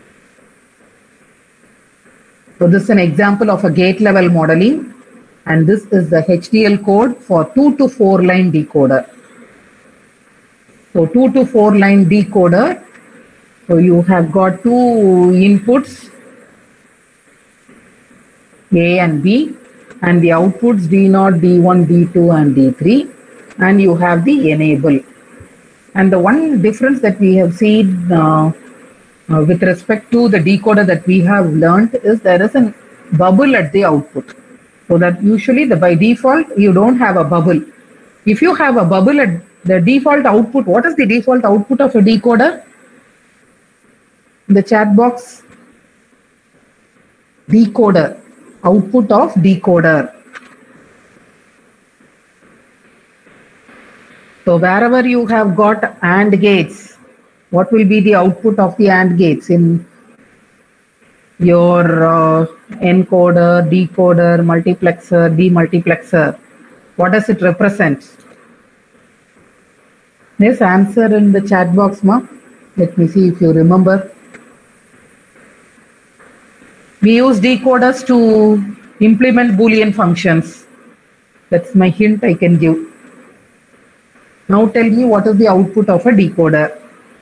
Speaker 1: So this is an example of a gate level modeling, and this is the H D L code for two to four line decoder. So two to four line decoder. So you have got two inputs, A and B, and the outputs D zero, D one, D two and D three, and you have the enable. And the one difference that we have seen uh, uh, with respect to the decoder that we have learnt is there is a bubble at the output. So that usually the by default you don't have a bubble. If you have a bubble at the default output, what is the default output of a decoder? In the chat box, decoder, output of decoder. So wherever you have got AND gates, what will be the output of the AND gates in your uh, encoder, decoder, multiplexer, demultiplexer? What does it represent? Yes, answer in the chat box, ma. Let me see if you remember. We use decoders to implement Boolean functions. That's my hint I can give. Now tell me what is the output of a decoder.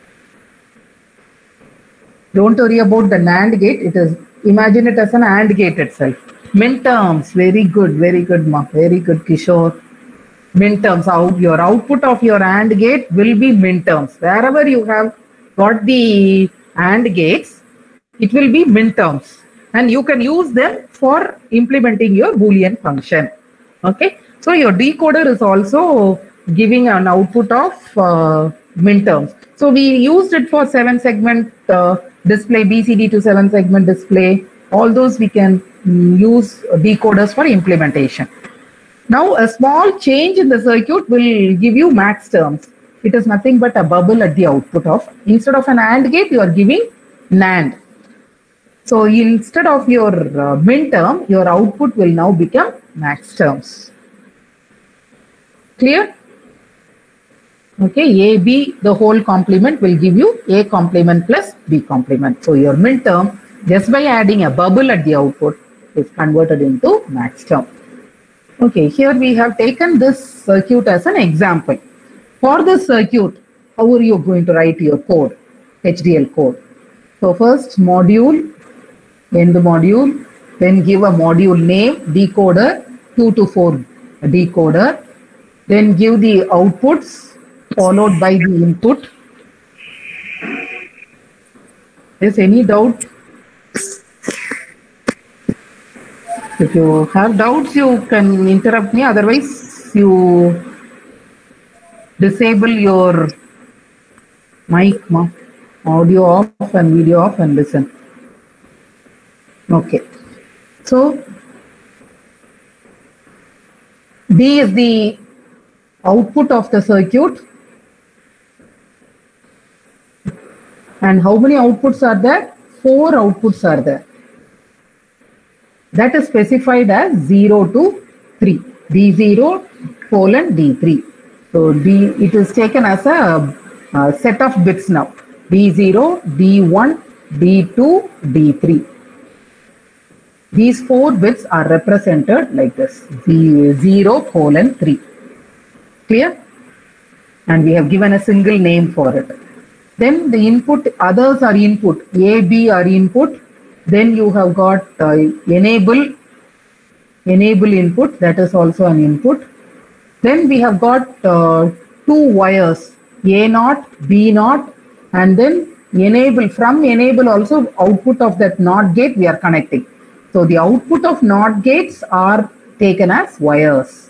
Speaker 1: Don't worry about the NAND gate. It is, imagine it as an AND gate itself. Minterms, very good, very good, ma. Very good, Kishore. Minterms, out, your output of your AND gate will be minterms. Wherever you have got the AND gates, it will be minterms. And you can use them for implementing your Boolean function. Okay, so your decoder is also giving an output of uh, minterms. So we used it for seven segment uh, display, B C D to seven segment display. All those we can mm, use decoders for implementation. Now a small change in the circuit will give you max terms. It is nothing but a bubble at the output of, instead of an AND gate, you are giving NAND. So instead of your uh, min term, your output will now become max terms. Clear? Okay, A, B, the whole complement will give you A complement plus B complement. So your min term, just by adding a bubble at the output, is converted into max term. Okay, here we have taken this circuit as an example. For this circuit, how are you going to write your code, H D L code? So first module, end module, then give a module name, decoder, two to four decoder, then give the outputs followed by the input. Is any doubt? If you have doubts, you can interrupt me. Otherwise, you disable your mic, ma. Audio off and video off and listen. Okay. So, D is the output of the circuit. And how many outputs are there? Four outputs are there. That is specified as zero to three. D zero colon D three. So D, it is taken as a, a set of bits now. D zero, D one, D two, D three. These four bits are represented like this. D zero colon three. Clear? And we have given a single name for it. Then the input, others are input. A, B are input. Then you have got uh, enable, enable input, that is also an input. Then we have got uh, two wires, A naught, B naught, and then enable. From enable also output of that NOT gate we are connecting. So the output of NOT gates are taken as wires.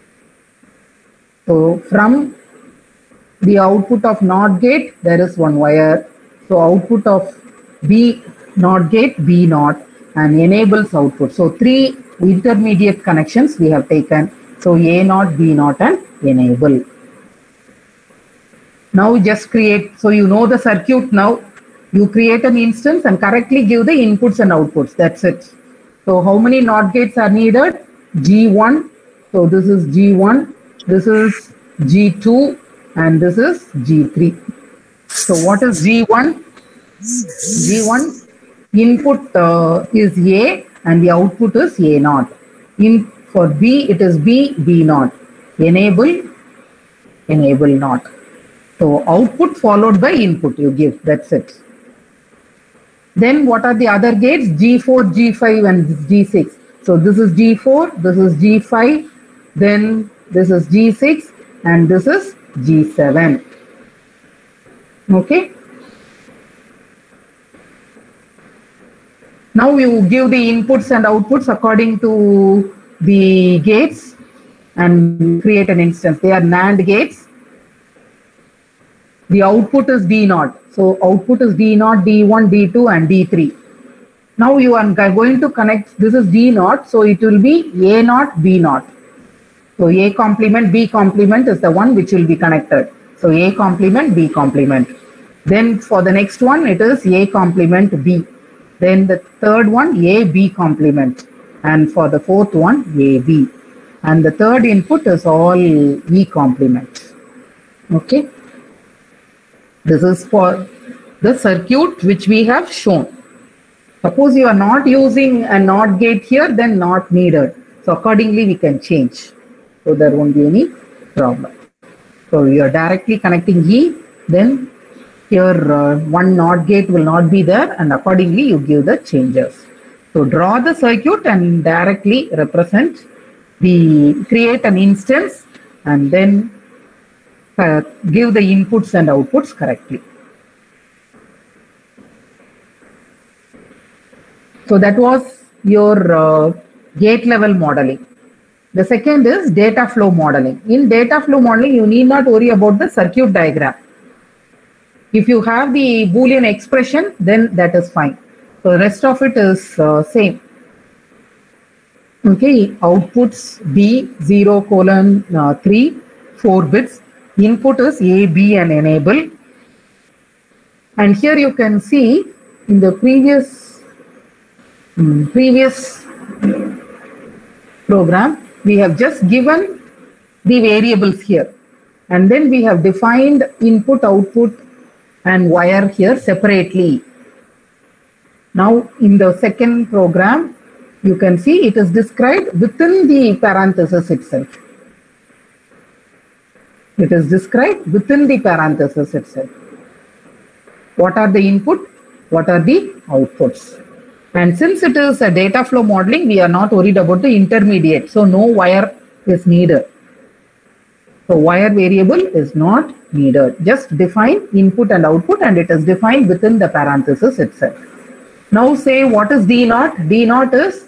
Speaker 1: So from the output of NOT gate, there is one wire. So output of B NOT gate, B naught, and enables output. So three intermediate connections we have taken. So A naught, B naught, and enable. Now just create, so you know the circuit now. You create an instance and correctly give the inputs and outputs. That's it. So how many NOT gates are needed? G one. So this is G one, this is G two, and this is G three. So what is G one? G one input uh, is A and the output is A naught. In for B it is B, B naught. Enable, enable not. So output followed by input you give, that's it. Then what are the other gates? G four, G five and G six. So this is G four, this is G five, then this is G six and this is G seven. Okay. Now you give the inputs and outputs according to the gates and create an instance. They are NAND gates. The output is D naught. So output is D naught, D one, D two and D three. Now you are going to connect, this is D naught, so it will be A naught, B naught. So A complement, B complement is the one which will be connected. So A complement, B complement. Then for the next one, it is A complement, B. Then the third one, A, B complement. And for the fourth one, A, B. And the third input is all E complement. Okay. This is for the circuit which we have shown. Suppose you are not using a NOT gate here, then not needed. So accordingly we can change. So there won't be any problem. So you are directly connecting E, then here uh, one NOT gate will not be there and accordingly you give the changes. So draw the circuit and directly represent the, create an instance and then uh, give the inputs and outputs correctly. So that was your uh, gate level modeling. The second is data flow modeling. In data flow modeling, you need not worry about the circuit diagram. If you have the Boolean expression, then that is fine. So the rest of it is uh, same. Okay, outputs B zero colon uh, three, four bits. Input is A, B and enable. And here you can see in the previous um, previous program, we have just given the variables here. And then we have defined input, output and wire here separately. Now in the second program, you can see it is described within the parenthesis itself. It is described within the parenthesis itself. What are the input? What are the outputs? And since it is a data flow modeling, we are not worried about the intermediate. So no wire is needed. So wire variable is not needed. Just define input and output and it is defined within the parenthesis itself. Now say what is D naught? D naught is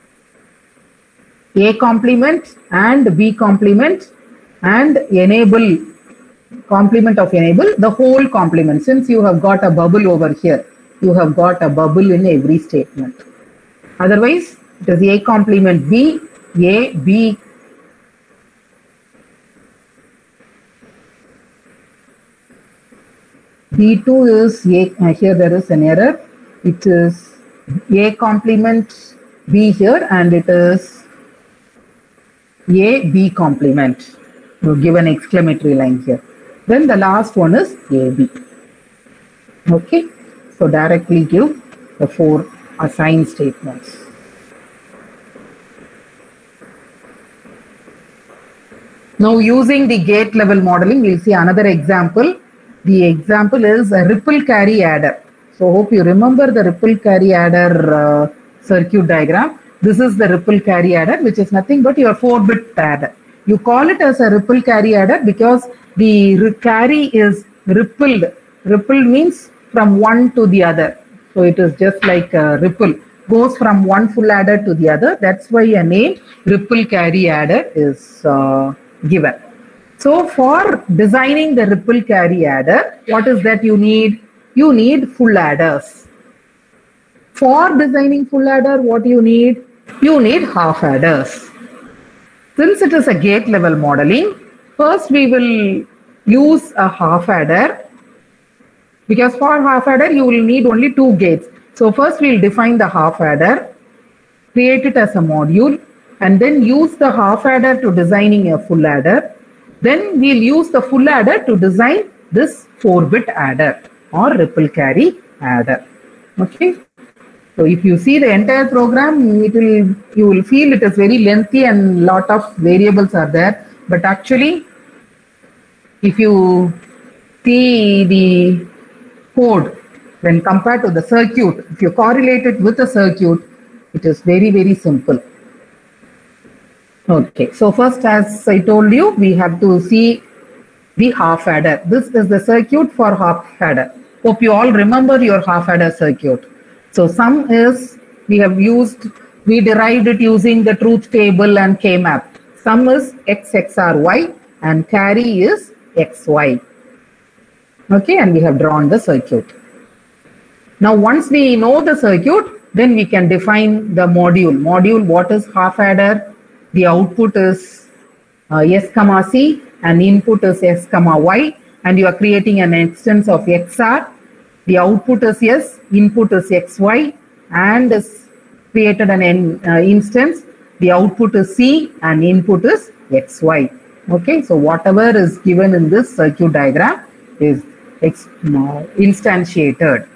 Speaker 1: A complement and B complement and enable, complement of enable, the whole complement. Since you have got a bubble over here, you have got a bubble in every statement. Otherwise, it is A complement B, A, B. D two is A, uh, here there is an error. It is A complement B here and it is A, B complement. You give an exclamatory line here. Then the last one is A, B. Okay. So directly give the four assigned statements. Now using the gate level modeling, we'll see another example. The example is a ripple carry adder. So hope you remember the ripple carry adder uh, circuit diagram. This is the ripple carry adder, which is nothing but your four bit adder. You call it as a ripple carry adder because the carry is rippled. Ripple means from one to the other. So it is just like a ripple. Goes from one full adder to the other. That's why a name ripple carry adder is uh, given. So for designing the ripple carry adder, what is that you need? You need full adders. For designing full adder, what you need? You need half adders. Since it is a gate level modeling, first we will use a half adder. Because for half adder, you will need only two gates. So first we will define the half adder. create it as a module, and then use the half adder to designing a full adder. Then we'll use the full adder to design this four bit adder or ripple carry adder. Okay. So if you see the entire program, it will you will feel it is very lengthy and lot of variables are there. But actually, if you see the code when compared to the circuit, if you correlate it with the circuit, it is very, very simple. Okay, so first, as I told you, we have to see the half adder. This is the circuit for half adder. Hope you all remember your half adder circuit. So sum is, we have used, we derived it using the truth table and K-map. Sum is X X R Y and carry is X Y. Okay, and we have drawn the circuit. Now once we know the circuit, then we can define the module. Module, what is half adder? The output is uh, S comma C and input is S comma Y, and you are creating an instance of X R. The output is S, input is X Y, and is created an uh, instance. The output is C and input is X Y. Okay, so whatever is given in this circuit diagram is ex uh, instantiated.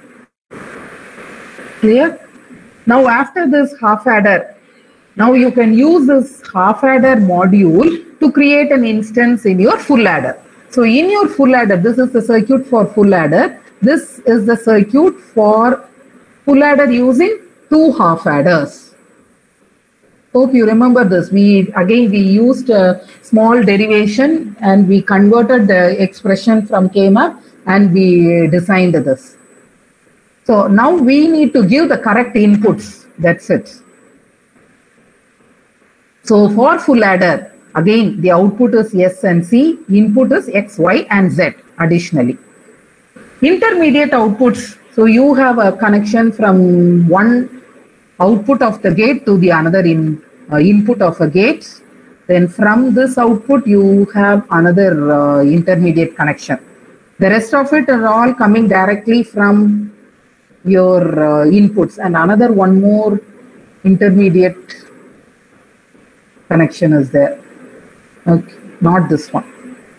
Speaker 1: Clear? Now after this half adder, now you can use this half adder module to create an instance in your full adder. So in your full adder, this is the circuit for full adder. This is the circuit for full adder using two half adders. Hope you remember this. We again we used a small derivation and we converted the expression from K-map and we designed this. So now we need to give the correct inputs. That's it. So for full adder, again the output is S and C, input is X, Y and Z additionally. Intermediate outputs, so you have a connection from one output of the gate to the another in uh, input of a gate. Then from this output you have another uh, intermediate connection. The rest of it are all coming directly from your uh, inputs, and another one more intermediate connection is there. Okay, not this one.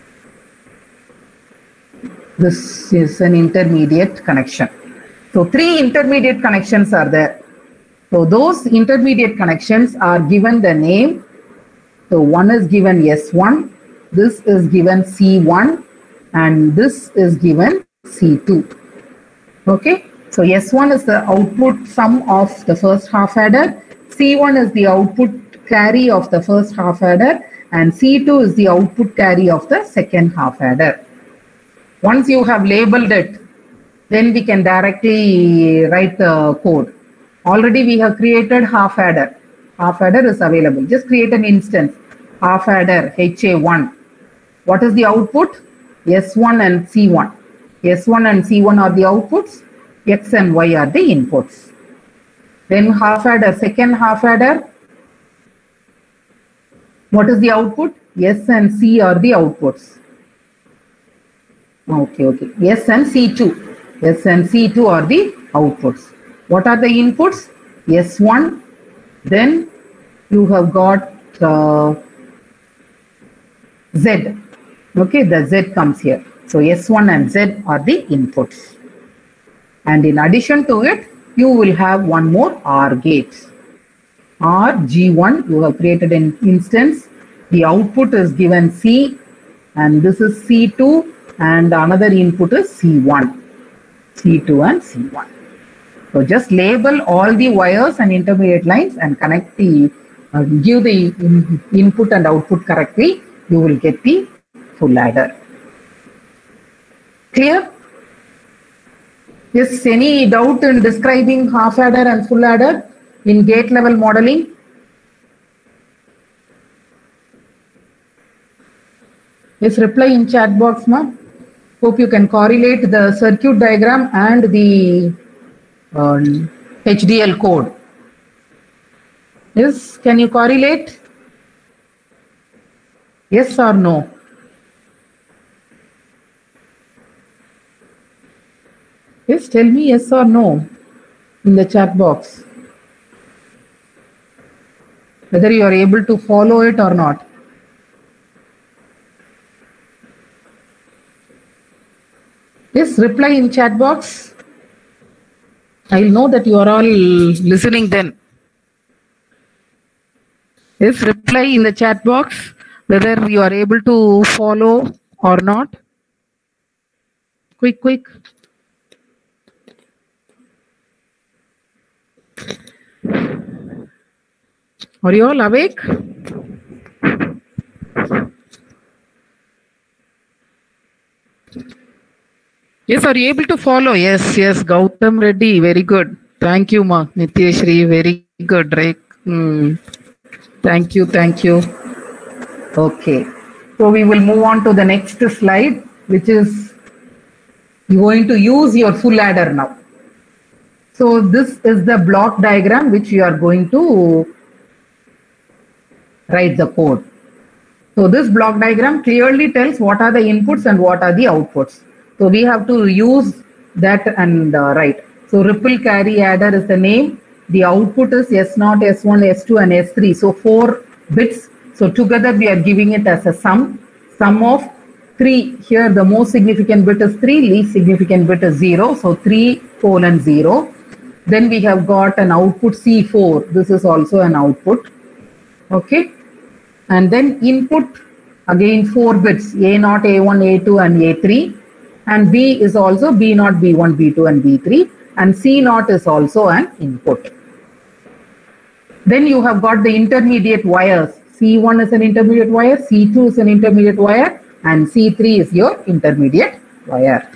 Speaker 1: This is an intermediate connection. So three intermediate connections are there. So those intermediate connections are given the name. So one is given S one, this is given C one, and this is given C two. Okay, so S one is the output sum of the first half adder, C one is the output carry of the first half adder, and C two is the output carry of the second half adder. Once you have labeled it, then we can directly write the code. Already we have created half adder. Half adder is available. Just create an instance. Half adder H A one. What is the output? S one and C one. S one and C one are the outputs. X and Y are the inputs. Then half adder, second half adder. What is the output? S and C are the outputs. Okay, okay. S and C two. S and C two are the outputs. What are the inputs? S one. Then you have got uh, Z. Okay, the Z comes here. So S one and Z are the inputs. And in addition to it, you will have one more OR gate. OR G one, you have created an instance. The output is given C, and this is C two. And another input is C one, C two and C one. So just label all the wires and intermediate lines and connect the, uh, give the in, input and output correctly, you will get the full adder. Clear? Yes, any doubt in describing half adder and full adder in gate level modeling? Yes, reply in chat box, ma'am. Hope you can correlate the circuit diagram and the uh, H D L code. Yes, can you correlate? Yes or no? Yes, tell me yes or no in the chat box. whether you are able to follow it or not. Yes, reply in chat box. I'll know that you are all listening then. Yes, reply in the chat box whether you are able to follow or not. Quick, quick. Are you all awake? Yes, are you able to follow? Yes, yes, Gautam Reddy, very good. Thank you, Ma. Nityashri, very good, right? Hmm. Thank you, thank you. Okay. So we will move on to the next slide, which is you're going to use your full adder now. So this is the block diagram which you are going to write the code. So this block diagram clearly tells what are the inputs and what are the outputs. So we have to use that and uh, write. So ripple carry adder is the name. The output is S zero, S one, S two and S three. So four bits. So together we are giving it as a sum. Sum of three. Here the most significant bit is three, least significant bit is zero. So three colon zero. Then we have got an output C four. This is also an output. Okay. And then input, again four bits, A zero, A one, A two and A three. And B is also B zero, B one, B two and B three. And C zero is also an input. Then you have got the intermediate wires. C one is an intermediate wire, C two is an intermediate wire, and C three is your intermediate wire.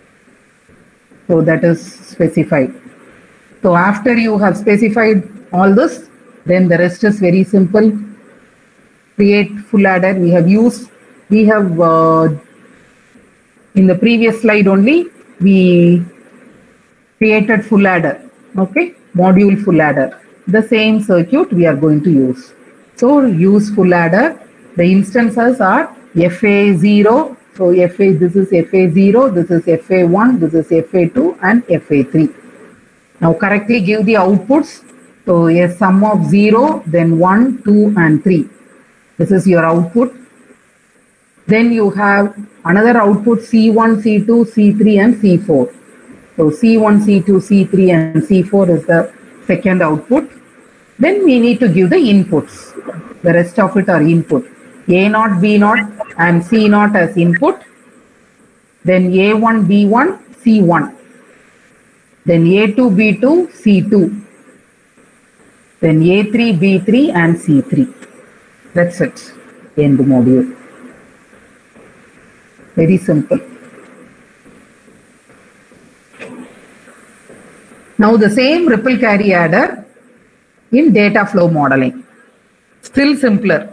Speaker 1: So that is specified. So after you have specified all this, then the rest is very simple. Create full adder. We have used, we have uh, in the previous slide only, we created full adder. Okay, module full adder. The same circuit we are going to use. So use full adder. The instances are F A zero. So F A, this is F A zero, this is F A one, this is F A two and F A three. Now correctly give the outputs. So a sum of zero, then one, two and three. This is your output. Then you have another output C one, C two, C three and C four. So C one, C two, C three and C four is the second output. Then we need to give the inputs. The rest of it are input. A zero, B zero and C zero as input. Then A one, B one, C one. Then A two, B two, C two. Then A three, B three and C three. That's it. End module. Very simple. Now the same ripple carry adder in data flow modeling. Still simpler.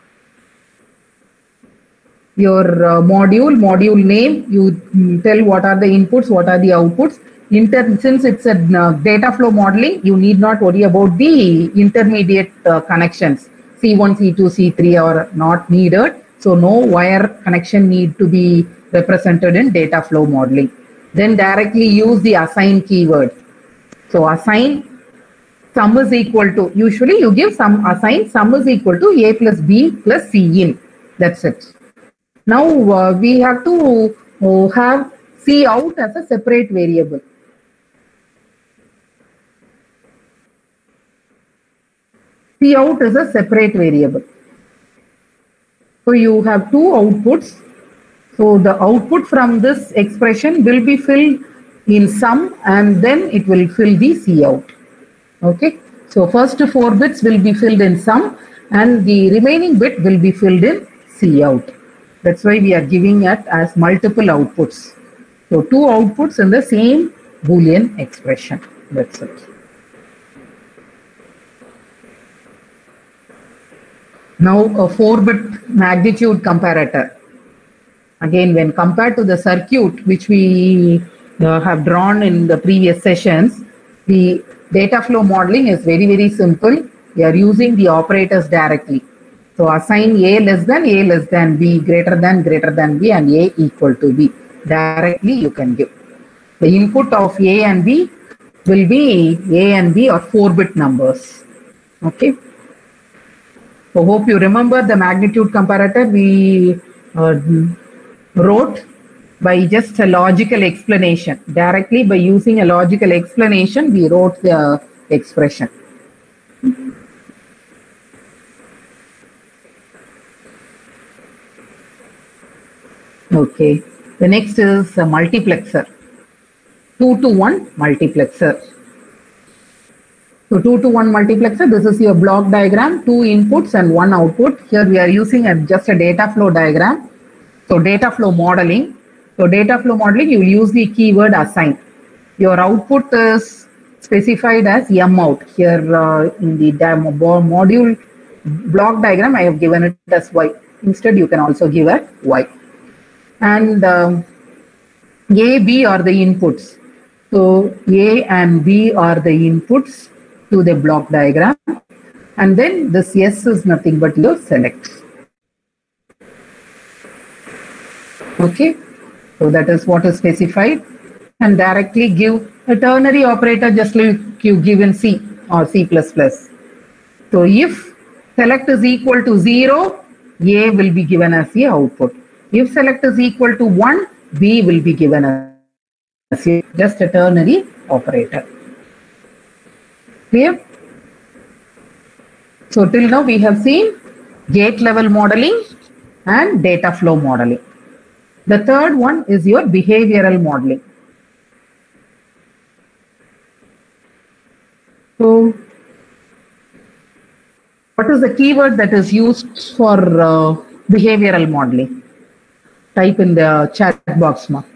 Speaker 1: Your uh, module, module name, you tell what are the inputs, what are the outputs. Inter since it's a uh, data flow modeling, you need not worry about the intermediate uh, connections. C one, C two, C three are not needed. So no wire connection need to be represented in data flow modeling. Then directly use the assign keyword. So assign sum is equal to, usually you give sum, assign sum is equal to A plus B plus C in. That's it. Now uh, we have to uh, have C out as a separate variable. C out is a separate variable. So you have two outputs. So the output from this expression will be filled in sum and then it will fill the C out. Okay. So first four bits will be filled in sum and the remaining bit will be filled in C out. That's why we are giving it as multiple outputs. So two outputs in the same Boolean expression. That's it. Now a four bit magnitude comparator. Again, when compared to the circuit which we uh, have drawn in the previous sessions, the data flow modeling is very, very simple. We are using the operators directly. So assign A less than, A less than, B greater than, greater than B and A equal to B. Directly you can give. The input of A and B will be A and B or four bit numbers. Okay. So hope you remember the magnitude comparator we uh, wrote by just a logical explanation. Directly by using a logical explanation, we wrote the expression. Okay, the next is a multiplexer. two to one multiplexer. So two to one multiplexer, this is your block diagram, two inputs and one output. Here we are using a, just a data flow diagram. So data flow modeling. So data flow modeling, you will use the keyword assign. Your output is specified as M out. Here uh, in the module block diagram, I have given it as Y. Instead, you can also give a Y. And um, A, B are the inputs. So A and B are the inputs to the block diagram. And then this S is nothing but your select. Okay, so that is what is specified. And directly give a ternary operator just like you give in C or C plus plus. So if select is equal to zero, A will be given as the output. If select is equal to one, B will be given as a, just a ternary operator. Clear? So till now we have seen gate level modeling and data flow modeling. The third one is your behavioral modeling. So what is the keyword that is used for uh, behavioral modeling? Type in the chat box now.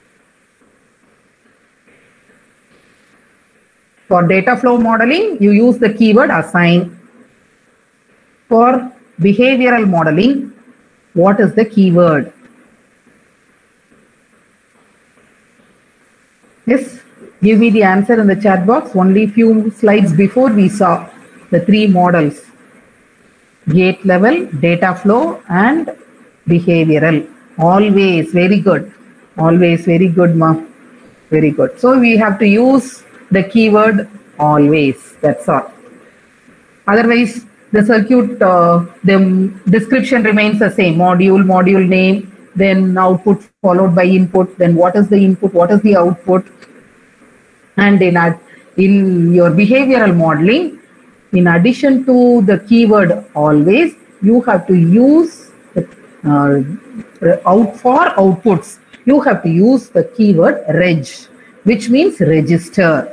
Speaker 1: For data flow modeling, you use the keyword assign. For behavioral modeling, what is the keyword? Yes, give me the answer in the chat box. Only few slides before we saw the three models. Gate level, data flow and behavioral. Always very good. Always very good, ma. Very good. So we have to use the keyword always. That's all. Otherwise, the circuit, uh, the description remains the same. Module, module name, then output followed by input. Then what is the input? What is the output? And in, in your behavioral modeling, in addition to the keyword always, you have to use the, uh, out for outputs. You have to use the keyword reg, which means register.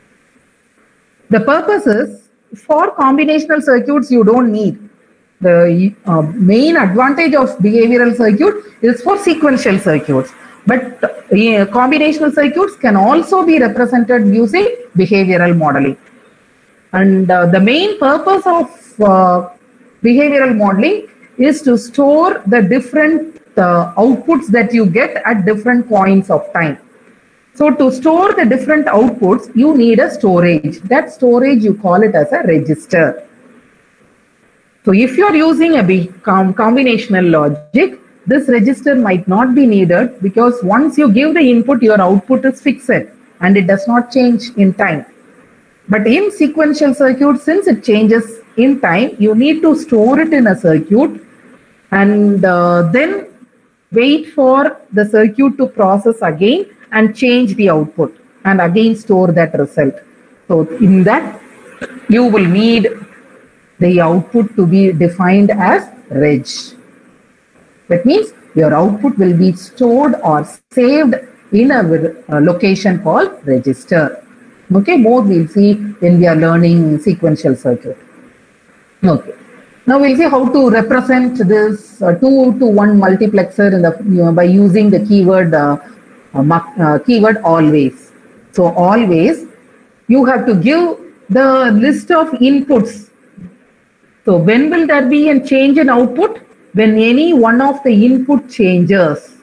Speaker 1: The purpose is for combinational circuits, you don't need. The uh, main advantage of behavioral circuit is for sequential circuits. But uh, combinational circuits can also be represented using behavioral modeling. And uh, the main purpose of uh, behavioral modeling is to store the different uh, outputs that you get at different points of time. So to store the different outputs, you need a storage. That storage, you call it as a register. So if you are using a com combinational logic, this register might not be needed because once you give the input, your output is fixed and it does not change in time. But in sequential circuit, since it changes in time, you need to store it in a circuit and uh, then wait for the circuit to process again and change the output and again store that result. So in that, you will need the output to be defined as reg. That means your output will be stored or saved in a, a location called register. Okay, more we'll see when we are learning sequential circuit. Okay, now we'll see how to represent this uh, two to one multiplexer in the you know, by using the keyword uh, uh, uh, keyword always. So always you have to give the list of inputs. So when will there be a change in output? When any one of the input changes,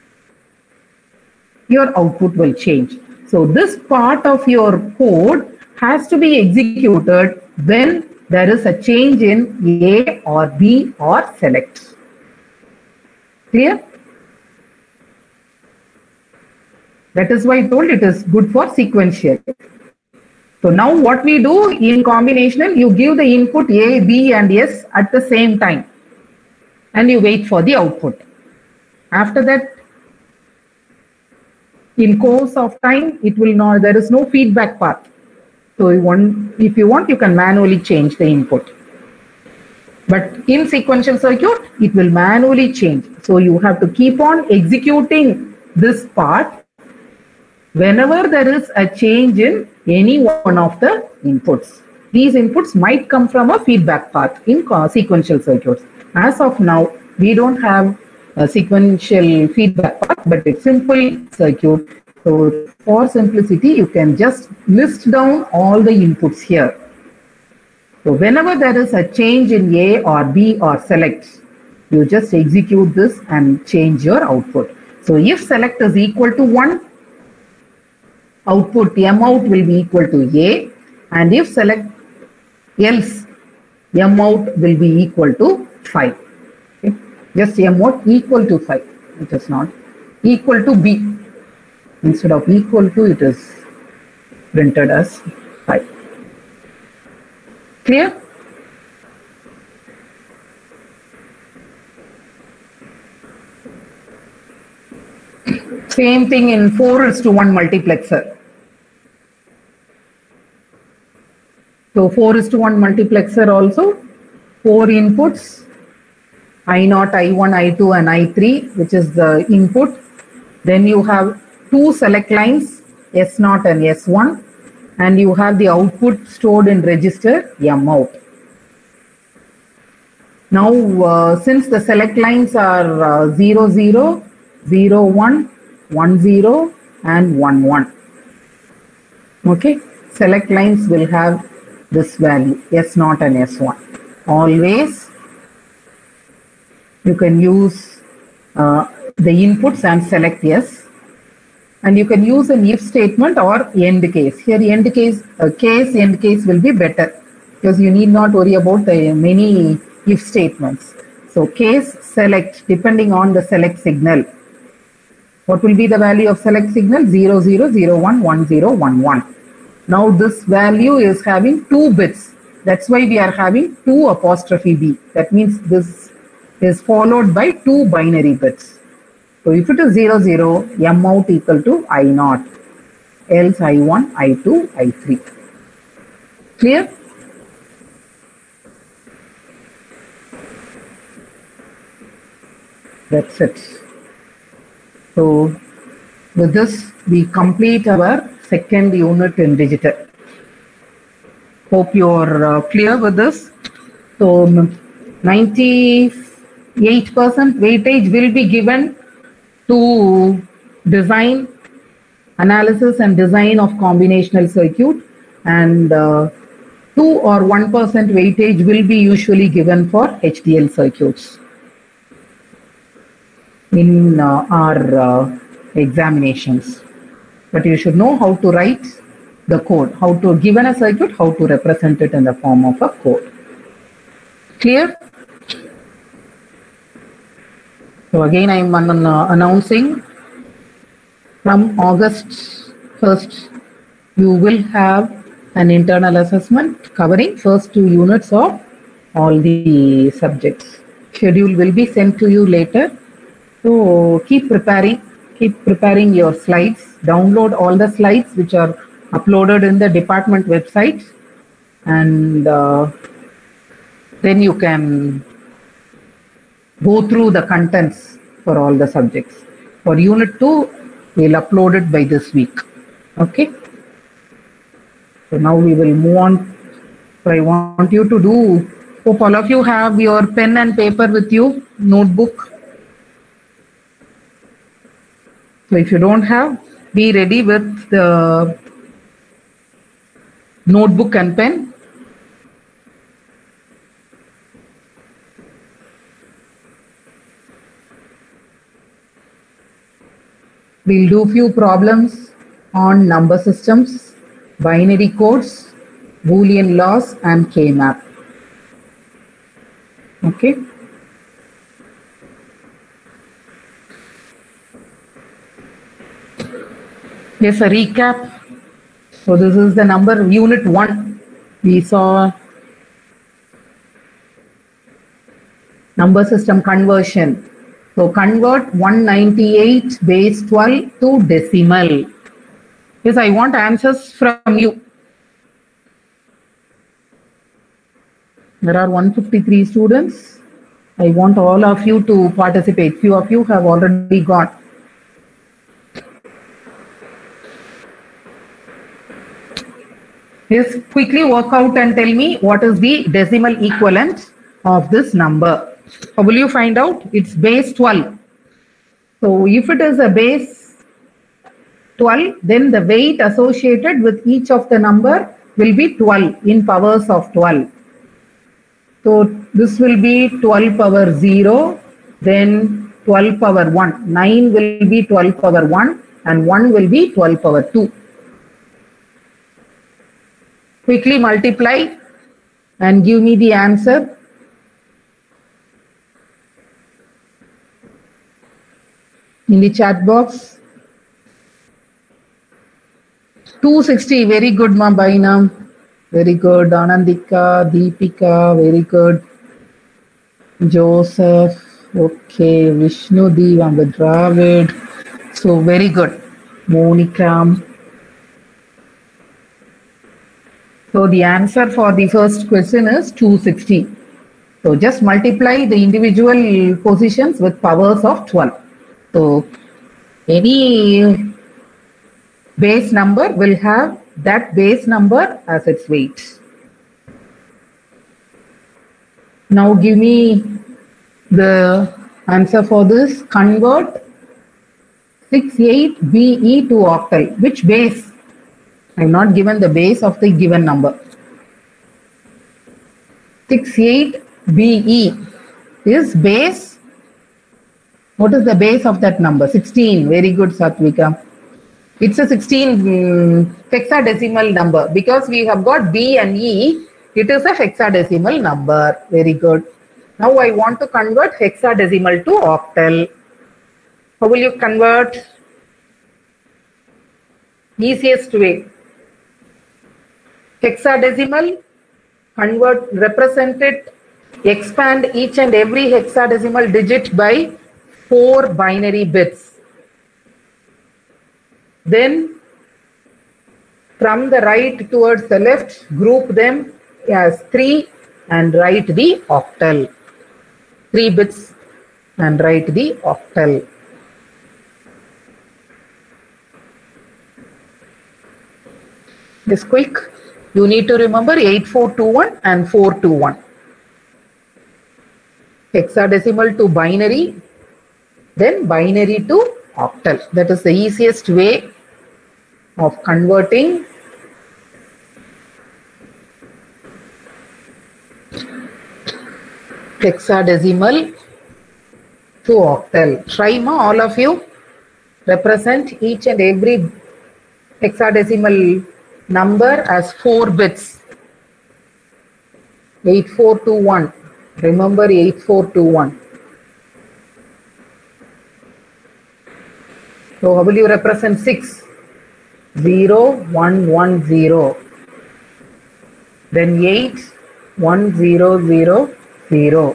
Speaker 1: your output will change. So this part of your code has to be executed when there is a change in A or B or select. Clear? That is why I told it is good for sequential. So now what we do in combinational, you give the input A, B and S at the same time and you wait for the output. After that, in course of time, it will not, there is no feedback path. So you want, if you want, you can manually change the input. But in sequential circuit, it will manually change. So you have to keep on executing this part whenever there is a change in any one of the inputs. These inputs might come from a feedback path in sequential circuits. As of now, we don't have a sequential feedback path, but it's simple circuit. So for simplicity, you can just list down all the inputs here. So whenever there is a change in A or B or select, you just execute this and change your output. So if select is equal to one, output M out will be equal to A, and if select else, M out will be equal to five. Okay. Just M out equal to five. It is not equal to B. Instead of equal to, it is printed as five. Clear? Same thing in four is to one multiplexer. So four is to one multiplexer also, four inputs, I zero, I one, I two and I three, which is the input. Then you have two select lines, S zero and S one, and you have the output stored in register M out. Now, uh, since the select lines are uh, zero, zero, zero, one, one, zero and one, one. Okay, select lines will have this value, S zero and S one. Always you can use uh, the inputs and select yes. And you can use an if statement or end case. Here end case, uh, case, end case will be better because you need not worry about the many if statements. So case select, depending on the select signal. What will be the value of select signal? zero, zero, zero, one, one, zero, one, one. Now this value is having two bits. That's why we are having two apostrophe B. That means this is followed by two binary bits. So if it is zero, zero, M out equal to I zero, else I one, I two, I three. Clear? That's it. So with this, we complete our second unit in digital. Hope you are uh, clear with this. So ninety-eight percent weightage will be given to design, analysis and design of combinational circuit, and uh, two or one percent weightage will be usually given for H D L circuits in uh, our uh, examinations. But you should know how to write the code, how to given a circuit, how to represent it in the form of a code. Clear? So again, I am uh, announcing from August first, you will have an internal assessment covering first two units of all the subjects. Schedule will be sent to you later. So keep preparing, keep preparing your slides. Download all the slides which are uploaded in the department website, and uh, then you can go through the contents for all the subjects. For unit two, we'll upload it by this week. Okay. So now we will move on. So I want you to do, hope all of you have your pen and paper with you, notebook. So if you don't have, be ready with the notebook and pen. We'll do few problems on number systems, binary codes, Boolean laws and K-map. Okay. Here's a recap. So this is the number unit one. We saw number system conversion. So convert one ninety-eight base twelve to decimal. Yes, I want answers from you. There are one hundred fifty-three students. I want all of you to participate. Few of you have already got. Yes, quickly work out and tell me what is the decimal equivalent of this number. How will you find out? It's base twelve. So if it is a base twelve, then the weight associated with each of the number will be twelve in powers of twelve. So this will be twelve power zero, then twelve power one. nine will be twelve power one and one will be twelve power two. Quickly multiply and give me the answer. In the chat box. two hundred sixty, very good, Ma Bainam. Very good. Anandika, Deepika, very good. Joseph, okay. Vishnu Dev, Dravid. So very good. Monika. So the answer for the first question is two hundred sixty. So just multiply the individual positions with powers of twelve. So any base number will have that base number as its weight. Now give me the answer for this. Convert sixty-eight B E to octal. Which base? I have not given the base of the given number. sixty-eight B E is base. What is the base of that number? sixteen. Very good, Satvika. It's a sixteen um, hexadecimal number. Because we have got B and E, it is a hexadecimal number. Very good. Now I want to convert hexadecimal to octal. How will you convert? Easiest way. Hexadecimal, convert, represent it, expand each and every hexadecimal digit by four binary bits. Then from the right towards the left, group them as three and write the octal. Three bits and write the octal. This quick. You need to remember eight four two one and four two one. Hexadecimal to binary, then binary to octal. That is the easiest way of converting hexadecimal to octal. Try ma, all of you. Represent each and every hexadecimal number as four bits. eight four two one. Remember eight four two one. So how will you represent six? zero one one zero. Then eight one zero zero zero.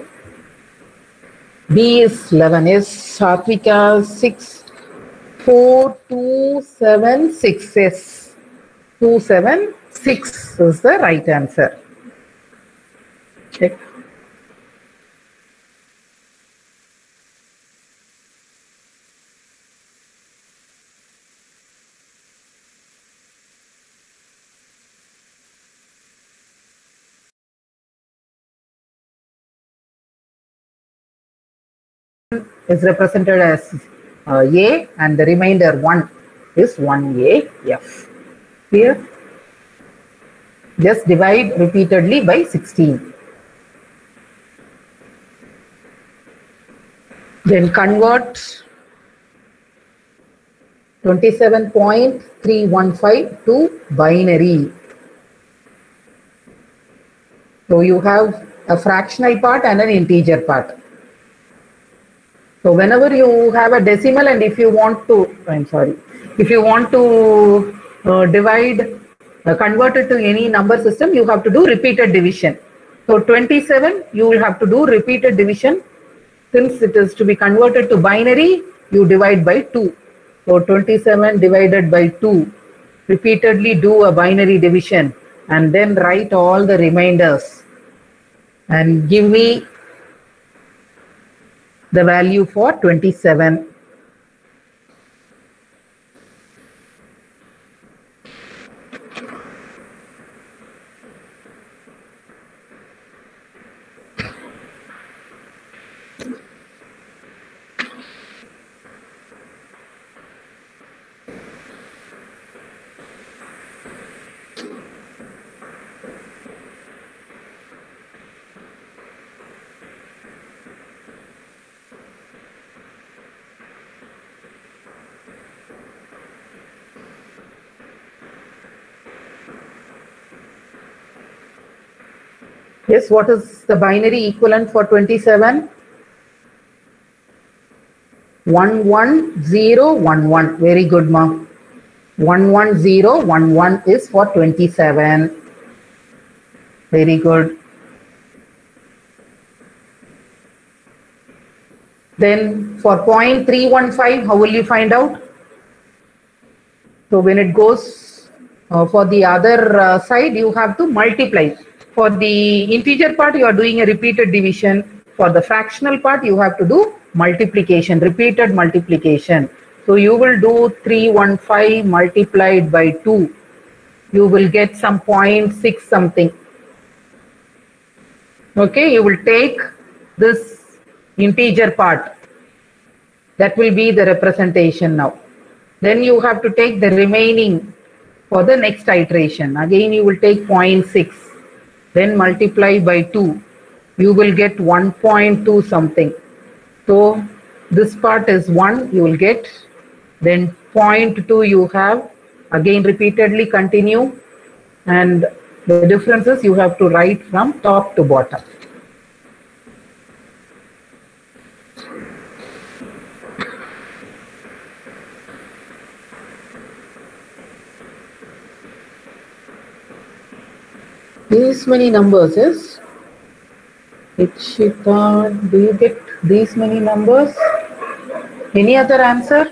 Speaker 1: B is eleven. Is Satvika six four two seven six. Yes. two seven six is the right answer. Check. Is represented as uh, A and the remainder one is one A F. Clear? Just divide repeatedly by sixteen. Then convert twenty-seven point three one five to binary. So you have a fractional part and an integer part. So whenever you have a decimal and if you want to, I'm sorry, if you want to uh, divide uh, converted to any number system, you have to do repeated division. So twenty-seven, you will have to do repeated division. Since it is to be converted to binary, you divide by two. So twenty-seven divided by two. Repeatedly do a binary division and then write all the remainders and give me the value for twenty-seven. Yes, what is the binary equivalent for twenty-seven? one one zero one one. Very good, ma. one one zero one one is for twenty-seven. Very good. Then for zero point three one five, how will you find out? So when it goes uh, for the other uh, side, you have to multiply. For the integer part, you are doing a repeated division. For the fractional part, you have to do multiplication, repeated multiplication. So you will do three hundred fifteen multiplied by two. You will get some zero point six something. Okay, you will take this integer part. That will be the representation now. Then you have to take the remaining for the next iteration. Again, you will take zero point six. Then multiply by two. You will get one point two something. So this part is one, you will get. Then zero point two you have. Again, repeatedly continue. And the differences you have to write from top to bottom. These many numbers, yes? Ikshita, do you get these many numbers? Any other answer?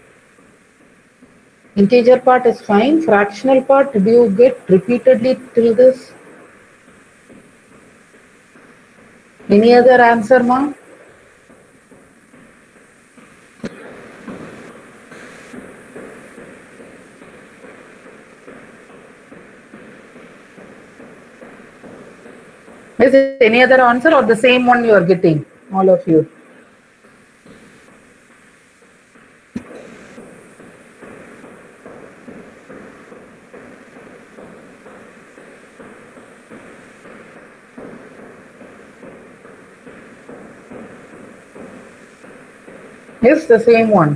Speaker 1: Integer part is fine. Fractional part, do you get repeatedly till this? Any other answer, ma? Is it any other answer or the same one you are getting, all of you? Yes, the same one.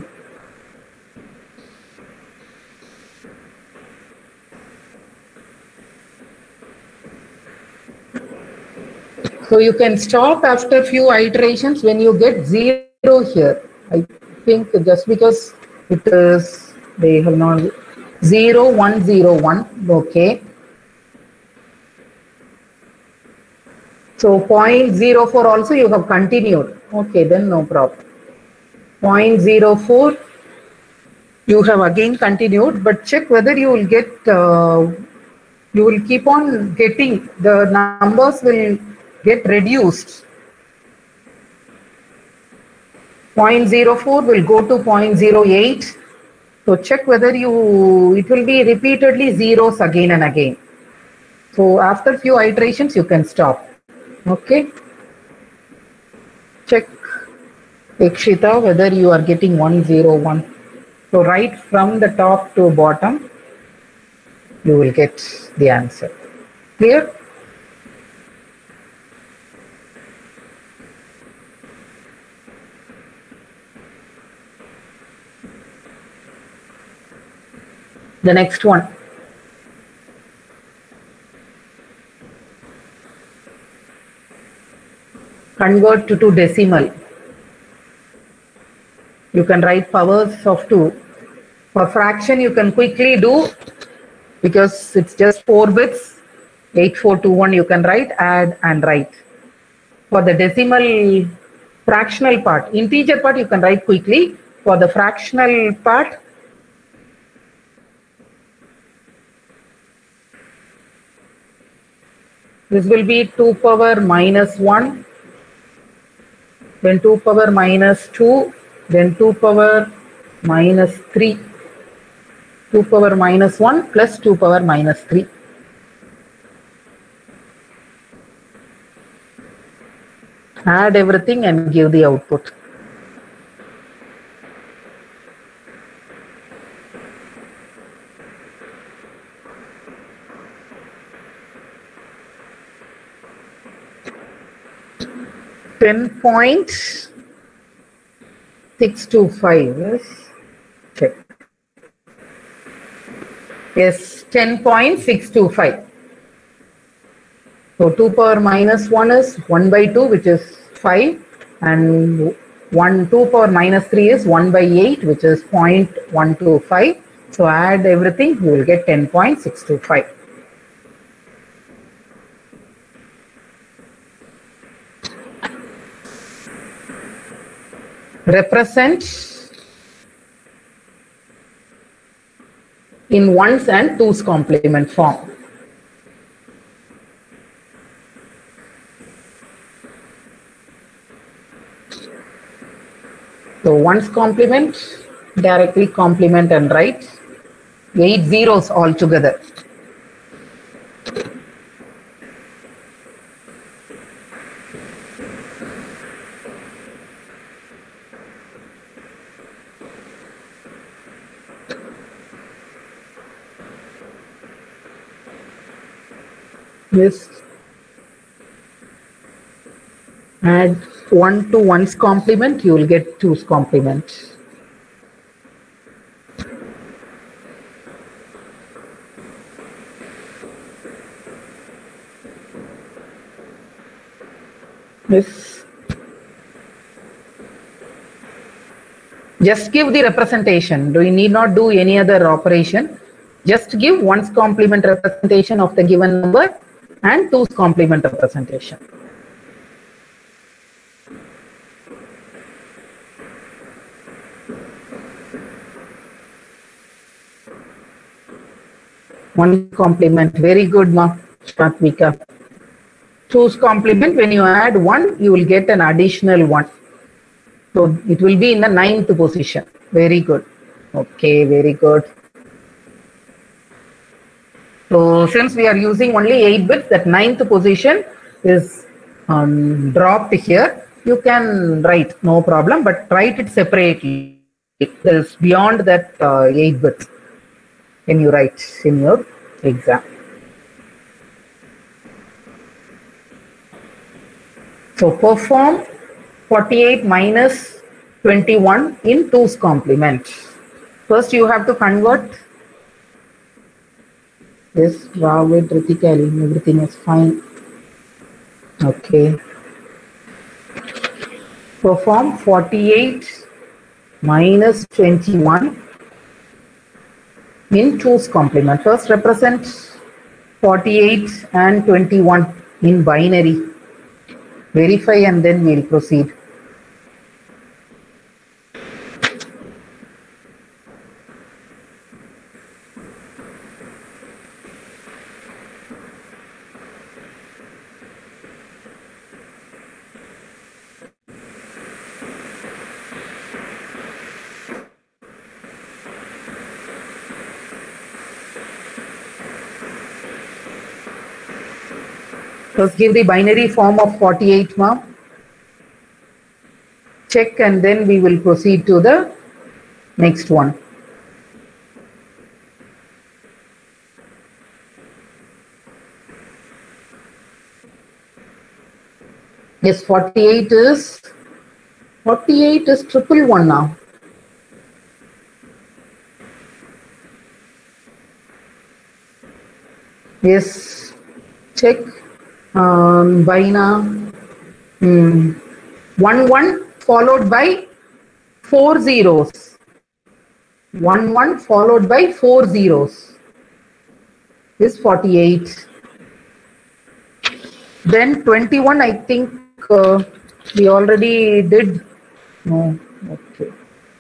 Speaker 1: So you can stop after few iterations when you get zero here. I think just because it is, they have not, zero, one, zero, one, okay. So zero point zero four also you have continued. Okay, then no problem. zero point zero four, you have again continued, but check whether you will get, uh, you will keep on getting, the numbers will get reduced. zero point zero four will go to zero point zero eight. So check whether you, it will be repeatedly zeros again and again. So after few iterations, you can stop. Okay. Check, Ikshita, whether you are getting one zero one. So right from the top to bottom, you will get the answer. Clear? The next one. Convert to, to decimal. You can write powers of two. For fraction, you can quickly do. because it's just four bits. eight four two one you can write, add and write. For the decimal fractional part, integer part you can write quickly. For the fractional part, this will be two power minus one, then two power minus two, then two power minus three, two power minus one plus two power minus three. Add everything and give the output. ten point six two five, yes. Okay. Yes, ten point six two five. So two power minus one is one by two, which is five, and one two power minus three is one by eight, which is zero point one two five. So add everything, you will get ten point six two five. Represent in ones and twos complement form. So ones complement, directly complement and write. Eight zeros altogether. Yes. Add one to one's complement, you will get two's complement. Yes. Just give the representation. We need not do any other operation. Just give one's complement representation of the given number and two's complement representation. One complement, very good, ma, Shatvika. Two's complement, when you add one, you will get an additional one. So it will be in the ninth position. Very good. Okay, very good. So since we are using only eight bits, that ninth position is um, dropped here. You can write, no problem, but write it separately. It is beyond that uh, eight bits when you write in your exam. So perform forty-eight minus twenty-one in two's complement. First you have to convert. Yes, Ravid, Ritika, everything is fine. Okay. Perform forty-eight minus twenty-one in two's complement. First represent forty-eight and twenty-one in binary. Verify and then we'll proceed. First give the binary form of forty-eight, ma. Check and then we will proceed to the next one. Yes, forty-eight is forty-eight is triple one now. Yes, check. Um, by now, hmm. one one followed by four zeros. One one followed by four zeros. is forty-eight. Then twenty-one, I think uh, we already did. No, okay.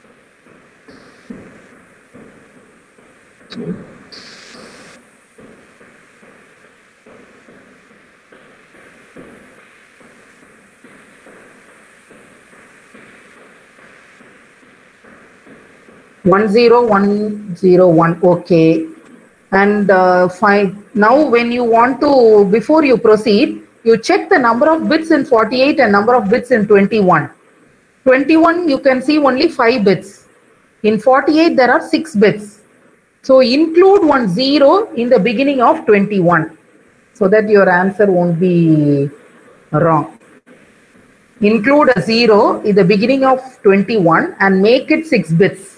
Speaker 1: one zero one zero one, okay. And uh, fine. Now when you want to, before you proceed, you check the number of bits in forty-eight and number of bits in twenty-one. twenty-one, you can see only five bits. In forty-eight, there are six bits. So include one zero in the beginning of twenty-one, so that your answer won't be wrong. Include a zero in the beginning of twenty-one and make it six bits.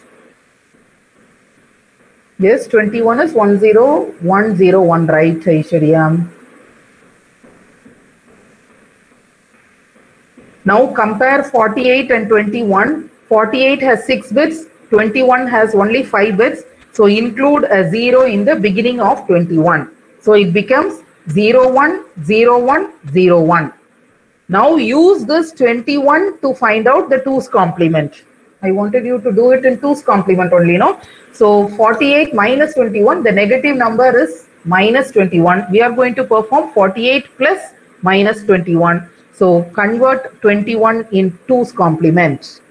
Speaker 1: Yes, twenty-one is one zero one zero one, right, Aishwarya? Now compare forty-eight and twenty-one. forty-eight has six bits, twenty-one has only five bits. So include a zero in the beginning of twenty-one. So it becomes zero one zero one zero one. Now use this twenty-one to find out the two's complement. I wanted you to do it in two's complement only, no? So forty-eight minus twenty-one, the negative number is minus twenty-one. We are going to perform forty-eight plus minus twenty-one. So convert twenty-one in two's complement.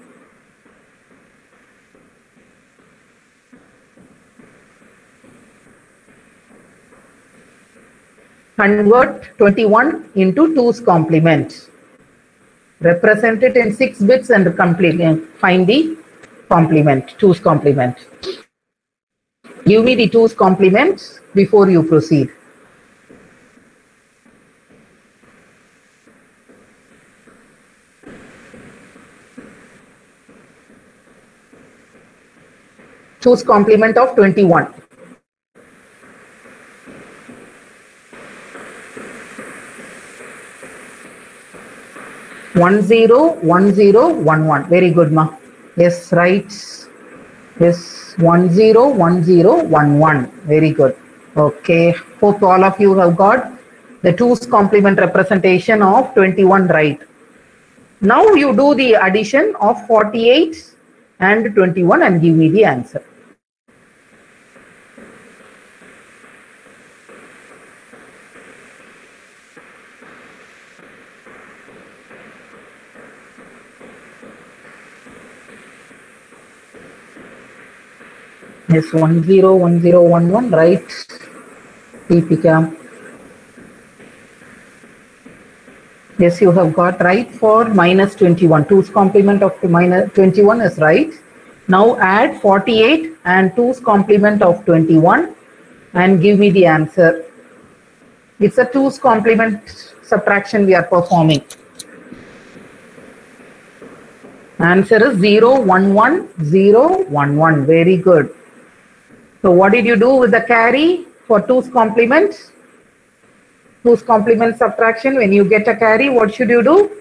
Speaker 1: Convert twenty-one into two's complement. Represent it in six bits and complete, find the complement, two's complement. Give me the two's complement before you proceed. Two's complement of twenty-one. one zero one zero one one. Very good, ma. Yes, right. Yes, one zero one zero one one. Very good. Okay. Hope all of you have got the two's complement representation of twenty-one right. Now you do the addition of forty-eight and twenty-one and give me the answer. Yes, one zero one zero one one, right, Deepika? Yes, you have got right for minus twenty-one. two's complement of minus twenty-one is right. Now add forty-eight and two's complement of twenty-one and give me the answer. It's a two's complement subtraction we are performing. Answer is zero one one zero one one. Very good. So what did you do with the carry for two's complement? Two's complement subtraction, when you get a carry, what should you do?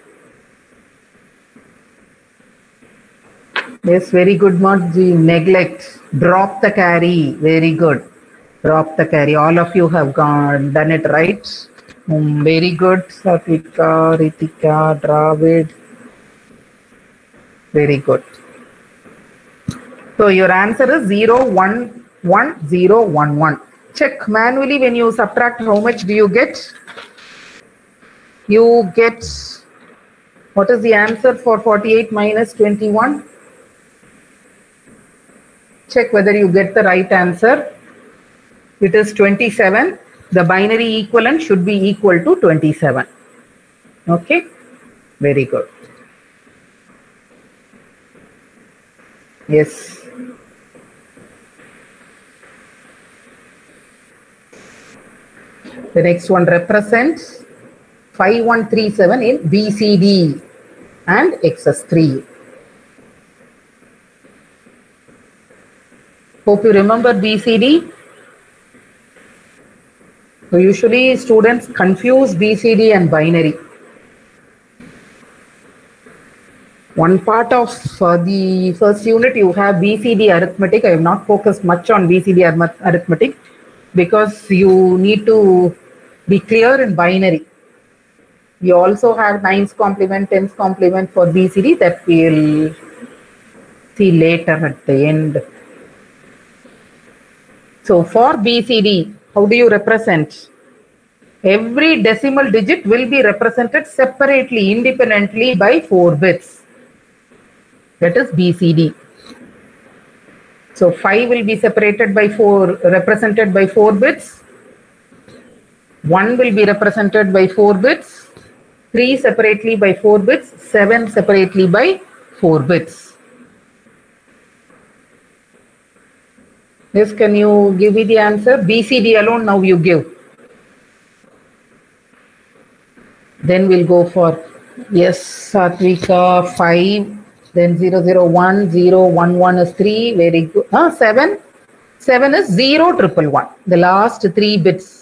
Speaker 1: Yes, very good, Marji. Neglect. Drop the carry. Very good. Drop the carry. All of you have gone, done it right. Um, very good. Satvika, Ritika, Dravid. Very good. So your answer is zero one one zero one one. Check manually when you subtract, how much do you get? You get, what is the answer for forty-eight minus twenty-one? Check whether you get the right answer. It is twenty-seven. The binary equivalent should be equal to twenty-seven. Okay, very good. Yes. The next one represents five one three seven in B C D and excess three. Hope you remember B C D. So usually students confuse B C D and binary. One part of uh, the first unit you have B C D arithmetic. I have not focused much on B C D arithmetic. because you need to be clear in binary. You also have nines complement, tens complement for B C D that we'll see later at the end. So for B C D, how do you represent? Every decimal digit will be represented separately, independently by four bits. That is B C D. So five will be separated by four, represented by four bits. one will be represented by four bits. three separately by four bits. seven separately by four bits. Yes, can you give me the answer? B C D alone now you give. Then we'll go for, yes, Satvika, five. Then zero, zero, one, zero, one, one is three. Very good. Huh, seven. seven is zero, triple one. The last three bits.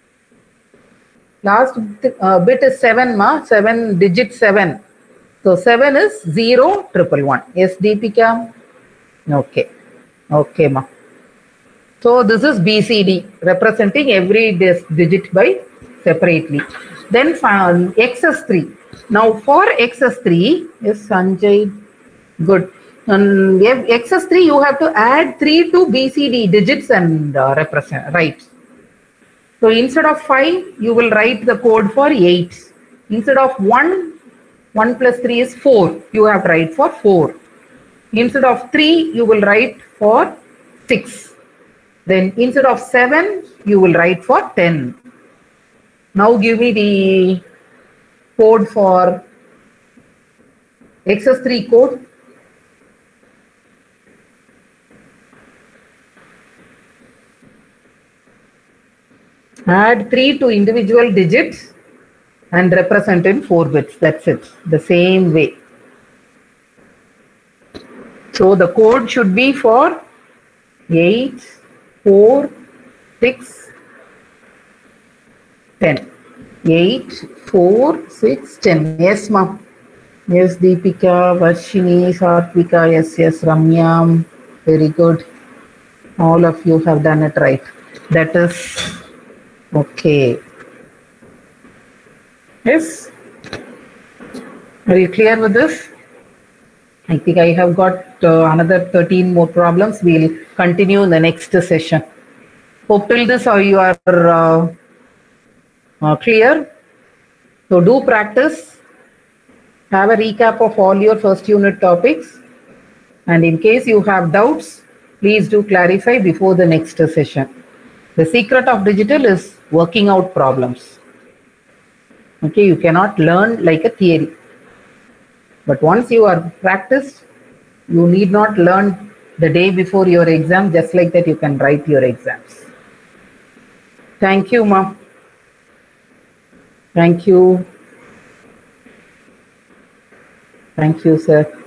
Speaker 1: Last uh, bit is seven, ma. seven, digit seven. So seven is zero, triple one. Yes, Deepika? Okay. Okay, ma. So this is B C D, representing every digit by separately. Then uh, X S three. Now for X S three, yes, Sanjay, good. Um, X S three, you have to add three to B C D digits and uh, represent, right. So instead of five, you will write the code for eight. Instead of one, one plus three is four. You have to write for four. Instead of three, you will write for six. Then instead of seven, you will write for ten. Now give me the code for X S three code. Add three to individual digits and represent in four bits. That's it. The same way. So the code should be for eight, four, six, ten. eight, four, six, ten. Yes, ma'am. Yes, Deepika, Varshini, Satvika, yes, yes, Ramya. Very good. All of you have done it right. That is okay. Yes? Are you clear with this? I think I have got uh, another thirteen more problems. We'll continue in the next session. Hope till this uh, you are uh, uh, clear. So do practice. Have a recap of all your first unit topics. And in case you have doubts, please do clarify before the next session. The secret of digital is working out problems. Okay, you cannot learn like a theory. But once you are practiced, you need not learn the day before your exam. Just like that, you can write your exams. Thank you, ma'am. Thank you. Thank you, sir.